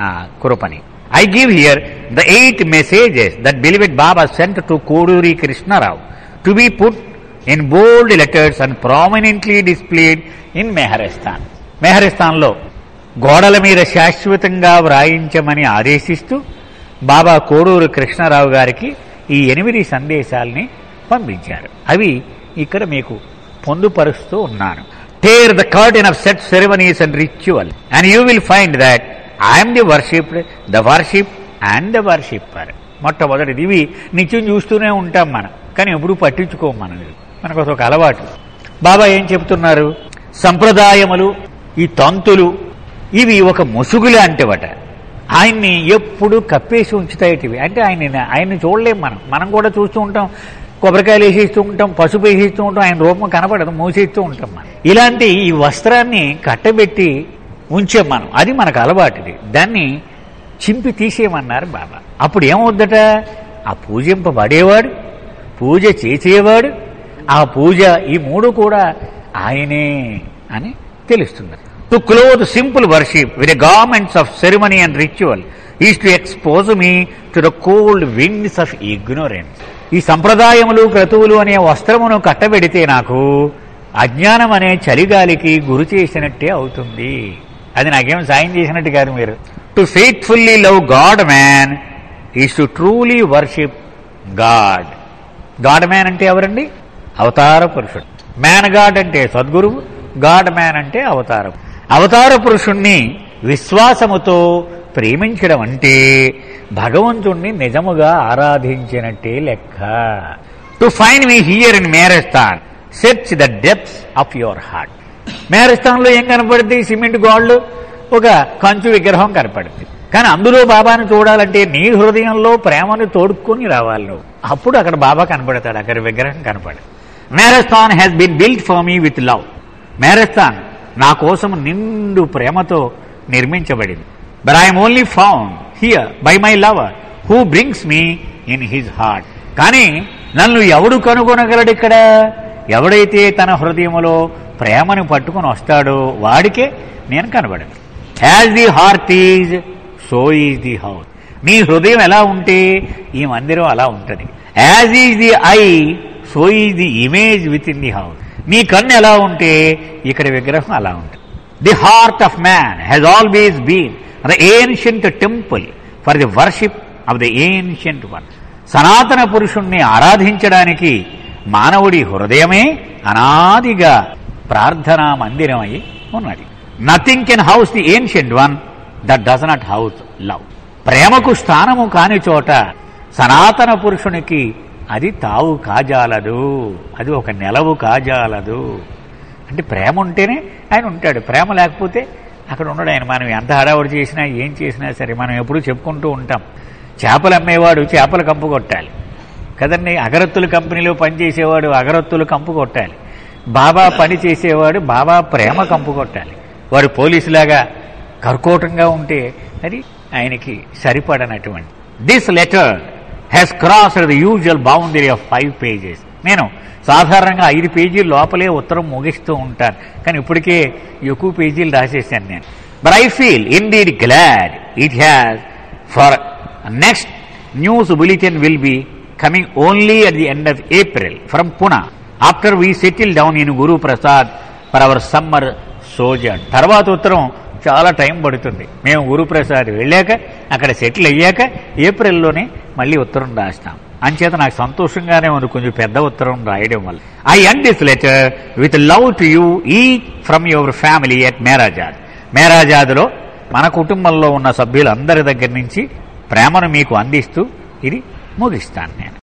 కృపని. I give here the 8 messages that beloved Baba sent to Koduri Krishnarao to be put in bold letters and prominently displayed in Meherasthan. మెహరస్థాన్లో గోడల మీద శాశ్వతంగా వ్రాయించమని ఆదేశిస్తూ బాబా కోడూరు కృష్ణారావు గారికి ఈ 8 సందేశాలని పంపించారు. అవి ఇక్కడ మీకు పొందుపరుస్తూ ఉన్నాను. Tear the curtain of such ceremonies and ritual and you will find that I am the worshipped, the worship and the worshipper. మొట్టమొదటిది ఇవి నిత్యం చూస్తూనే ఉంటాం మనం, కానీ ఎప్పుడు పట్టించుకోం మనం. మనకు ఒక అలవాటు. బాబా ఏం చెప్తున్నారు? సంప్రదాయములు, ఈ తంతులు ఇవి ఒక ముసుగులే అంటేవట. ఆయన్ని ఎప్పుడు కప్పేసి ఉంచుతాయిటివి. అంటే ఆయన్ని చూడలేం మనం కూడా చూస్తూ ఉంటాం. కొబ్బరికాయలు వేసేస్తూ ఉంటాం, పసుపు వేసేస్తూ ఉంటాం, ఆయన రూపం కనపడదు, మూసేస్తూ ఉంటాం మనం. ఇలాంటి ఈ వస్త్రాన్ని కట్టబెట్టి ఉంచాం మనం, అది మనకు అలవాటుది. దాన్ని చింపి తీసేయమన్నారు బాబా. అప్పుడు ఏమవుద్దట? ఆ పూజింపబడేవాడు, పూజ చేసేవాడు, ఆ పూజ, ఈ 3 కూడా ఆయనే అని తెలుస్తుంది. To clothe simple worship with the garments of ceremony and ritual is to expose me to the cold winds of ignorance. ఈ సంప్రదాయములు, క్రతువులు అనే వస్త్రమును కట్టబెడితే నాకు అజ్ఞానం అనే చలిగాలికి గురి చేసినట్టే అవుతుంది. అది నాకేం సాయం చేసినట్టు కాదు. మీరు to faithfully love God man is to truly worship God. God man అంటే ఎవరండి? అవతార పురుషుడు. మ్యాన్ గాడ్ అంటే సద్గురువు, గాడ్ మ్యాన్ అంటే అవతారం. అవతార పురుషుణ్ణి విశ్వాసముతో ప్రేమించడం అంటే భగవంతుణ్ణి నిజముగా ఆరాధించినట్టే లెక్క. To find me here in Meherasthan search the depths of your heart. మేరస్థాన్లో ఏం కనపడుతుంది? సిమెంట్ గోళ్ళు, ఒక కంచు విగ్రహం కనపడుతుంది. కానీ అందులో బాబాను చూడాలంటే నీ హృదయంలో ప్రేమను తోడుకొని రావాలి నువ్వు. అప్పుడు అక్కడ బాబా కనపడతాడు, అక్కడ విగ్రహం కనపడదు. Meherasthan has been built for me with love. Meherasthan నా కోసం నిండు ప్రేమతో నిర్మించబడింది. But I'm only found here by my lover who brings me in his heart. కానీ నన్ను ఎవడు కనుగొనగలడు ఇక్కడ? ఎవడైతే తన హృదయంలో ప్రేమను పట్టుకుని వస్తాడో వాడికే నేను కనబడను. As the heart is so is the house. నీ హృదయం ఎలా ఉంటే ఈ మందిరం అలా ఉంటుంది. As is the eye so is the image within the house. నీ కన్ను ఎలా ఉంటే ఇక్కడ విగ్రహం అలా ఉంటుంది. The heart of man has always been the ancient temple for the worship of the ancient one. సనాతన పురుషుణ్ణి ఆరాధించడానికి మానవుడి హృదయమే అనాదిగా ప్రార్థనా మందిరమై ఉన్నది. Nothing can house the ancient one that does not house love. ప్రేమకు స్థానము కాని చోట సనాతన పురుషునికి అది తావు కాజాలదు, అది ఒక నెలవు కాజాలదు. అంటే ప్రేమ ఉంటేనే ఆయన ఉంటాడు, ప్రేమ లేకపోతే అక్కడ ఉండడు ఆయన. మనం ఎంత హడావుడి చేసినా ఏం చేసినా సరే మనం ఎప్పుడూ చెప్పుకుంటూ ఉంటాం, చేపలు అమ్మేవాడు చేపలు కంపు కొట్టాలి కదండి, అగరత్తుల కంపెనీలో పనిచేసేవాడు అగరత్తులు కంపు కొట్టాలి, బాబా పని చేసేవాడు బాబా ప్రేమ కంపు కొట్టాలి. వాడు పోలీసులాగా కర్కోటంగా ఉంటే అది ఆయనకి సరిపడనటువంటి. This letter has crossed the usual boundary of 5 pages. నేను సాధారణంగా 5 పేజీల లోపలే ఉత్తరం ముగిస్తూ ఉంటాను, కానీ ఇప్పటికే ఎక్కువ పేజీలు రాసేసాను నేను. But I feel indeed glad it has for next news bulletin will be coming only at the end of April from Poona after we settle down in Guruprasad for our summer sojourn. తర్వాత ఉత్తరం చాలా time పడుతుంది. మేము గురుప్రసాద్ వెళ్ళాక అక్కడ settle అయ్యాక ఏప్రిల్లోనే మళ్ళీ ఉత్తరం రాస్తాం. అంచేత నాకు సంతోషంగానే ఉంది కొంచెం పెద్ద ఉత్తరం రాయడం వల్ల. I end this letter with love to you each from your family at Meherazad. మేరాజాద్లో మన కుటుంబంలో ఉన్న సభ్యులందరి దగ్గర నుంచి ప్రేమను మీకు అందిస్తూ ఇది ముగిస్తాను నేను.